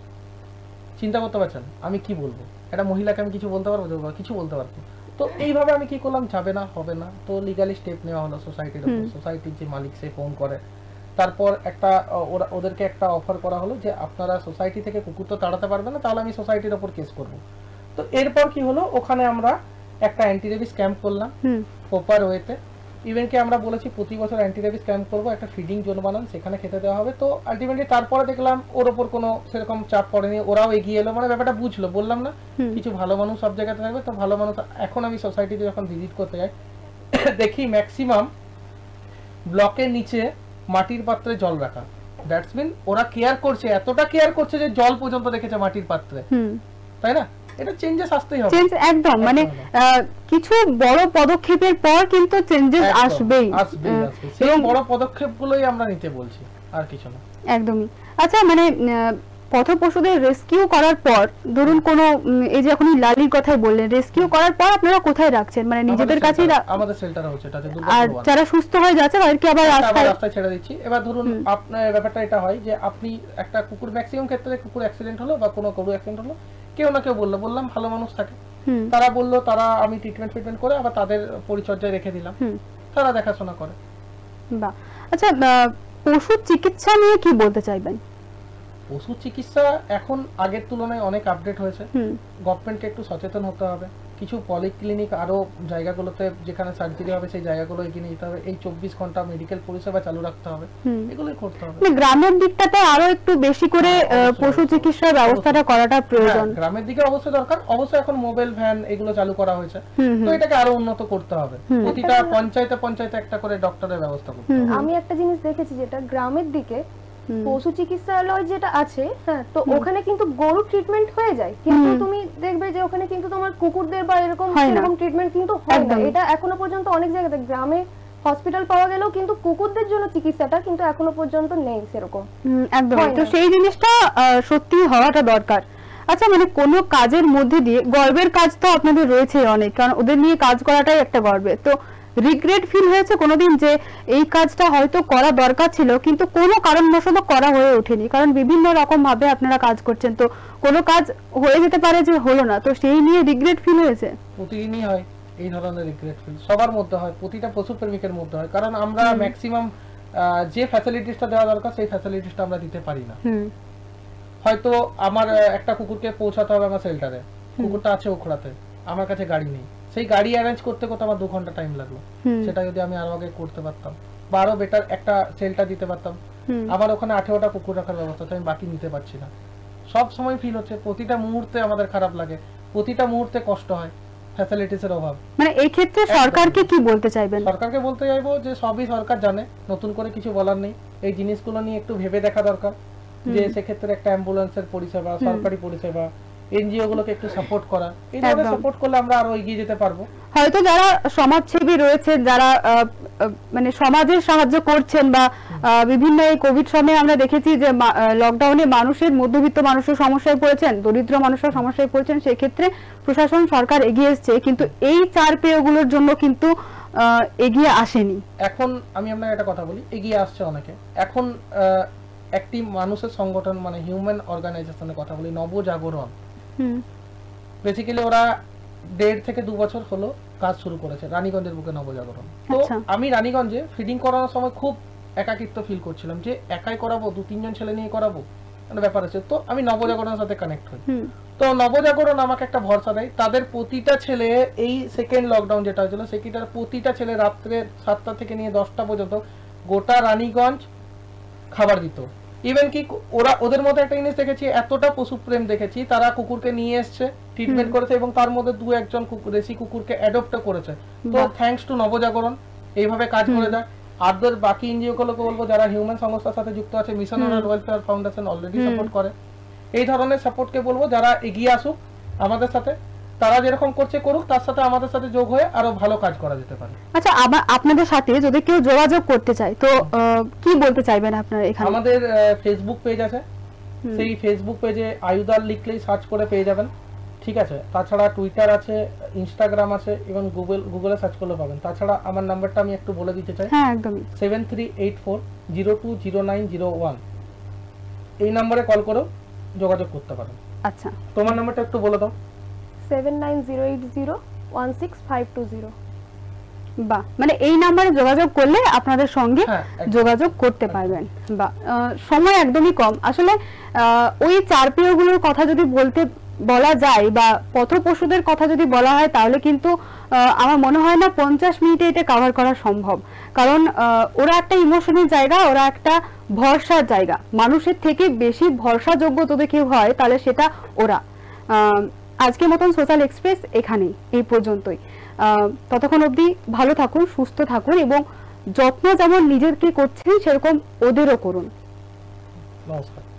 চিন্তা করতে পারছেন আমি কি বলবো, একটা মহিলাকে আমি কিছু বলতে পারবো? কিছু বলতে পারবো। তো এইভাবে আমি কি করলাম, যাবে না, হবে না, তো লিগালি স্টেপ নেওয়া হলো সোসাইটির উপর। সোসাইটির যে মালিক সে ফোন করে, তারপর একটা ওদেরকে একটা অফার করা হলো যে আপনারা সোসাইটি থেকে কুকুর তো তাড়াতে পারবে না, তাহলে আমি সোসাইটির ওপর কেস করব। তো এরপর কি হলো, ওখানে আমরা একটা অ্যান্টি রেবিস ক্যাম্প করলাম প্রপার ওয়েতে। ইভেন কি আমরা বলেছি প্রতি বছর অ্যান্টি রেবিস ক্যাম্প করবো, একটা ফিডিং জোন বানান, সেখানে খেতে দেওয়া হবে। তো আলটিমেটলি তারপরে দেখলাম ওর ওপর কোনো সেরকম চাপ পড়েনি, ওরাও এগিয়ে এলো, মানে ব্যাপারটা বুঝলো। বললাম না কিছু ভালো মানুষ সব জায়গাতে থাকবে, তো ভালো মানুষ। এখন আমি সোসাইটিতে যখন ভিজিট করতে যাই, দেখি ম্যাক্সিমাম ব্লকের নিচে মাটির পাত্রে জল রাখা। দ্যাটস মিন ওরা কেয়ার করছে, এতটা কেয়ার করছে যে জল পর্যন্ত রেখেছে মাটির পাত্রে, তাই না? এটা চেঞ্জেস আসতেই হবে, চেঞ্জ একদম, মানে কিছু বড় পদক্ষেপের পর কিন্তু চেঞ্জেস আসবেই। সেই বড় পদক্ষেপগুলোই আমরা নিতে বলছি, আর কিছু না। একদমই। আচ্ছা, মানে পথপশুদের রেস্কিউ করার পর, ধরুন কোন, এই যে এখন লালির কথাই বললেন, রেস্কিউ করার পর আপনারা কোথায় রাখছেন? মানে নিজেদের কাছেই? আমাদের শেল্টার হচ্ছে এটাতে। আর যারা সুস্থ হয়ে যাচ্ছে তাদেরকে আবার রাস্তায় ছেড়ে দিচ্ছি। এবার ধরুন আপনার ব্যাপারটা এটা হয় যে আপনি একটা কুকুর, ম্যাক্সিমাম ক্ষেত্রে কুকুর অ্যাক্সিডেন্ট হলো বা কোনো গরু অ্যাক্সিডেন্ট হলো, কেউ না কেউ বললাম ভালো মানুষ থাকে, তারা বললো, তারা আমি ট্রিটমেন্ট করে আবার তাদের পরিচর্যায় রেখে দিলাম, তারা দেখাশোনা করে। বাহ। আচ্ছা, পশু চিকিৎসা নিয়ে কি বলতে চাইবেন? পশু চিকিৎসা এখন আগের তুলনায় অনেক আপডেট হয়েছে। গভর্নমেন্টকে একটু সচেতন হতে হবে, কিছু পলিক্লিনিক আরো জায়গাগুলোতে যেখানে সার্জারি হবে সেই জায়গাগুলো এগিয়ে নিতে হবে, এই 24 ঘন্টা মেডিকেল পরিষেবা চালু রাখতে হবে, এগুলোই করতে হবে। গ্রামের দিকটাতে আরো একটু বেশি করে পশু চিকিৎসার ব্যবস্থাটা করাটা প্রয়োজন। গ্রামের দিকে অবশ্যই দরকার, অবশ্যই এখন মোবাইল ভ্যান এগুলো চালু করা হয়েছে, তো এটাকে আরো উন্নত করতে হবে। প্রতিটা পঞ্চায়েতে একটা করে ডক্টরের ব্যবস্থা করতে হবে। আমি একটা জিনিস দেখেছি, যেটা গ্রামের দিকে পশু চিকিৎসালয় যেটা আছে, হ্যাঁ, তো ওখানে কিন্তু গরু ট্রিটমেন্ট হয়ে যায়, কিন্তু তুমি দেখবে যে ওখানে কিন্তু তোমার কুকুরদের বা এরকম ট্রিটমেন্ট কিন্তু হয় না। এটা এখনো পর্যন্ত অনেক জায়গাতে গ্রামে হসপিটাল পাওয়া গেলেও কিন্তু কুকুরদের জন্য চিকিৎসাটা কিন্তু এখনো পর্যন্ত নেই সেরকম। একদম, তো সেই জিনিসটা সত্যি হওয়াটা দরকার। আচ্ছা, মানে কোনো কাজের মধ্যে দিয়ে, গর্বের কাজ তো আপনাদের রয়েছে অনেক, কারণ ওদের নিয়ে কাজ করাটাই একটা গর্বের, তো রিগ্রেট ফিল হয়েছে কোনোদিন যে এই কাজটা হয়তো করা দরকার ছিল কিন্তু কোনো কারণবশত করা হয়ে ওঠেনি? কারণ বিভিন্ন রকম ভাবে আপনারা কাজ করছেন, তো কোনো কাজ হয়ে যেতে পারে যে হলো না, তো সেই নিয়ে রিগ্রেট ফিল হয়েছে? প্রতিদিনই হয় এই ধরনের রিগ্রেট ফিল, সবার মধ্যে হয়, প্রতিটা পশু প্রেমিকের মধ্যে হয়, কারণ আমরা ম্যাক্সিমাম যে ফ্যাসিলিটিসটা দেওয়া দরকার সেই ফ্যাসিলিটিসটা আমরা দিতে পারি না। হয়তো আমার একটা কুকুরকে পৌঁছাতে হবে আমার শেল্টারে, কুকুরটা আছে ওখড়াতে, আমার কাছে গাড়ি নেই, সেই গাড়ি অ্যারেঞ্জ করতে আমার 2 ঘন্টা টাইম লাগলো। সেটা যদি আমি আরো আগে করতে পারতাম বা আরো বেটার একটা শেল্টার দিতে পারতাম, আমার ওখানে 18টা কুকুর রাখার ব্যবস্থা, আমি বাকি নিতে পারছি না। সব সময় ফিল হচ্ছে, প্রতিটা মুহূর্তে আমাদের খারাপ লাগে, প্রতিটা মুহূর্তে কষ্ট হয়, ফ্যাসিলিটিসের অভাব। মানে এই ক্ষেত্রে সরকারকে কি বলতে চাইবেন? সরকারকে বলতে চাইবো যে সবই সরকার জানে, নতুন করে কিছু বলার নেই, এই জিনিসগুলো নিয়ে একটু ভেবে দেখা দরকার, যে সেক্ষেত্রে একটা অ্যাম্বুলেন্সের পরিষেবা, সরকারি পরিষেবা, এনজিও গুলোকে একটু সাপোর্ট করা, এই ধরনের সাপোর্ট করলে আমরা আরো এগিয়ে যেতে পারবো। হয়তো যারা সমাজসেবী রয়েছে, যারা মানে সমাজের সাহায্য করছেন, বা বিভিন্ন এই কোভিড সময়ে আমরা দেখেছি যে লকডাউনে মানুষের, মধ্যবিত্ত মানুষের সমস্যায় পড়েছেন, দরিদ্র মানুষের সমস্যায় পড়েছেন, সেই ক্ষেত্রে প্রশাসন, সরকার এগিয়ে এসেছে, কিন্তু এই 4 পেয়গুলোর জন্য কিন্তু এগিয়ে আসেনি। এখন আমি আপনাকে একটা কথা বলি, এগিয়ে আসছে অনেকে। এখন একটি মানুষের সংগঠন, মানে হিউম্যান অর্গানাইজেশনের কথা বলি, নবজাগরণ, বেসিক্যালি ওরা 1.5 থেকে 2 বছর হলো কাজ শুরু করেছে রানীগঞ্জের বুকে, নবজাগরণ। তো আমি রানীগঞ্জে ফিডিং করানোর সময় খুব একাকিত্ব ফিল করছিলাম, যে একাই করাবো, 2-3 জন ছেলে নিয়ে করাবো, একটা ব্যাপার আছে। তো আমি নবজাগরণের সাথে কানেক্ট হই, তো নবজাগরণ আমাকে একটা ভরসা দেয়, তাদের প্রতিটা ছেলে, এই সেকেন্ড লকডাউন যেটা হয়েছিল, সেটার প্রতিটা ছেলে রাত্রে 7টা থেকে নিয়ে 10টা পর্যন্ত গোটা রানীগঞ্জ খাবার দিত। ইভেন কি ওরা, ওদের মধ্যে একটা জিনিস দেখেছি, এতটা পশু প্রেম দেখেছি, তারা কুকুরকে নিয়ে এসছে, ট্রিটমেন্ট করেছে এবং তার মধ্যে 2-1 কুকুর দেশি কুকুরকে অ্যাডপ্ট করেছে। তো থ্যাঙ্কস টু নবজাগরণ এইভাবে কাজ করে যায়। আদার বাকি এনজিও গুলোকে বলবো যারা হিউম্যান সংস্থার সাথে যুক্ত আছে, mission rural welfare foundation already support করে, এই ধরনের সাপোর্টকে বলবো যারা এগিয়ে আসুক আমাদের সাথে, তারা যেরকম করছে করুক, তার সাথে আমাদের সাথে যোগ হয়ে আরো ভালো কাজ করা যেতে পারে। আচ্ছা, আপনাদের সাথে যদি কেউ যোগাযোগ করতে চায় তো কি বলতে চাইবেন আপনারা? এখানে আমাদের ফেসবুক পেজ আছে, সেই ফেসবুক পেজে আয়ুদাল লিখলেই সার্চ করে পেয়ে যাবেন, ঠিক আছে। তাছাড়া টুইটার আছে, ইনস্টাগ্রাম আছে এবং গুগলে সার্চ করলে পাবেন। তাছাড়া আমার নাম্বারটা আমি একটু বলে দিতে চাই। হ্যাঁ, একদম 7384020901, এই নম্বরে কল করেও যোগাযোগ করতে পারেন। আচ্ছা, তোমার নাম্বারটা একটু বলে দাও। 7908016520। বা মানে এই নাম্বারে যোগাযোগ করলে আপনাদের সঙ্গে যোগাযোগ করতে পারবেন। বা সময় একদমই কম আসলে। ওই 4 প্রিয়গুলোর কথা যদি বলা যায় বা পথপশুদের কথা যদি বলা হয় তাহলে কিন্তু আমার মনে হয় না 50 মিনিটে এটা কভার করা সম্ভব। কারণ ওরা একটা ইমোশনাল জায়গা, ওরা একটা ভরসার জায়গা। মানুষের থেকে বেশি ভরসাযোগ্য যদি কেউ হয় তাহলে সেটা ওরা। আজকের মতন সোশ্যাল এক্সপ্রেস এখানেই, এই পর্যন্তই। ততক্ষণ অবধি ভালো থাকুন, সুস্থ থাকুন এবং যত্ন যেমন নিজেকে করছেন সেরকম ওদেরও করুন। নমস্কার।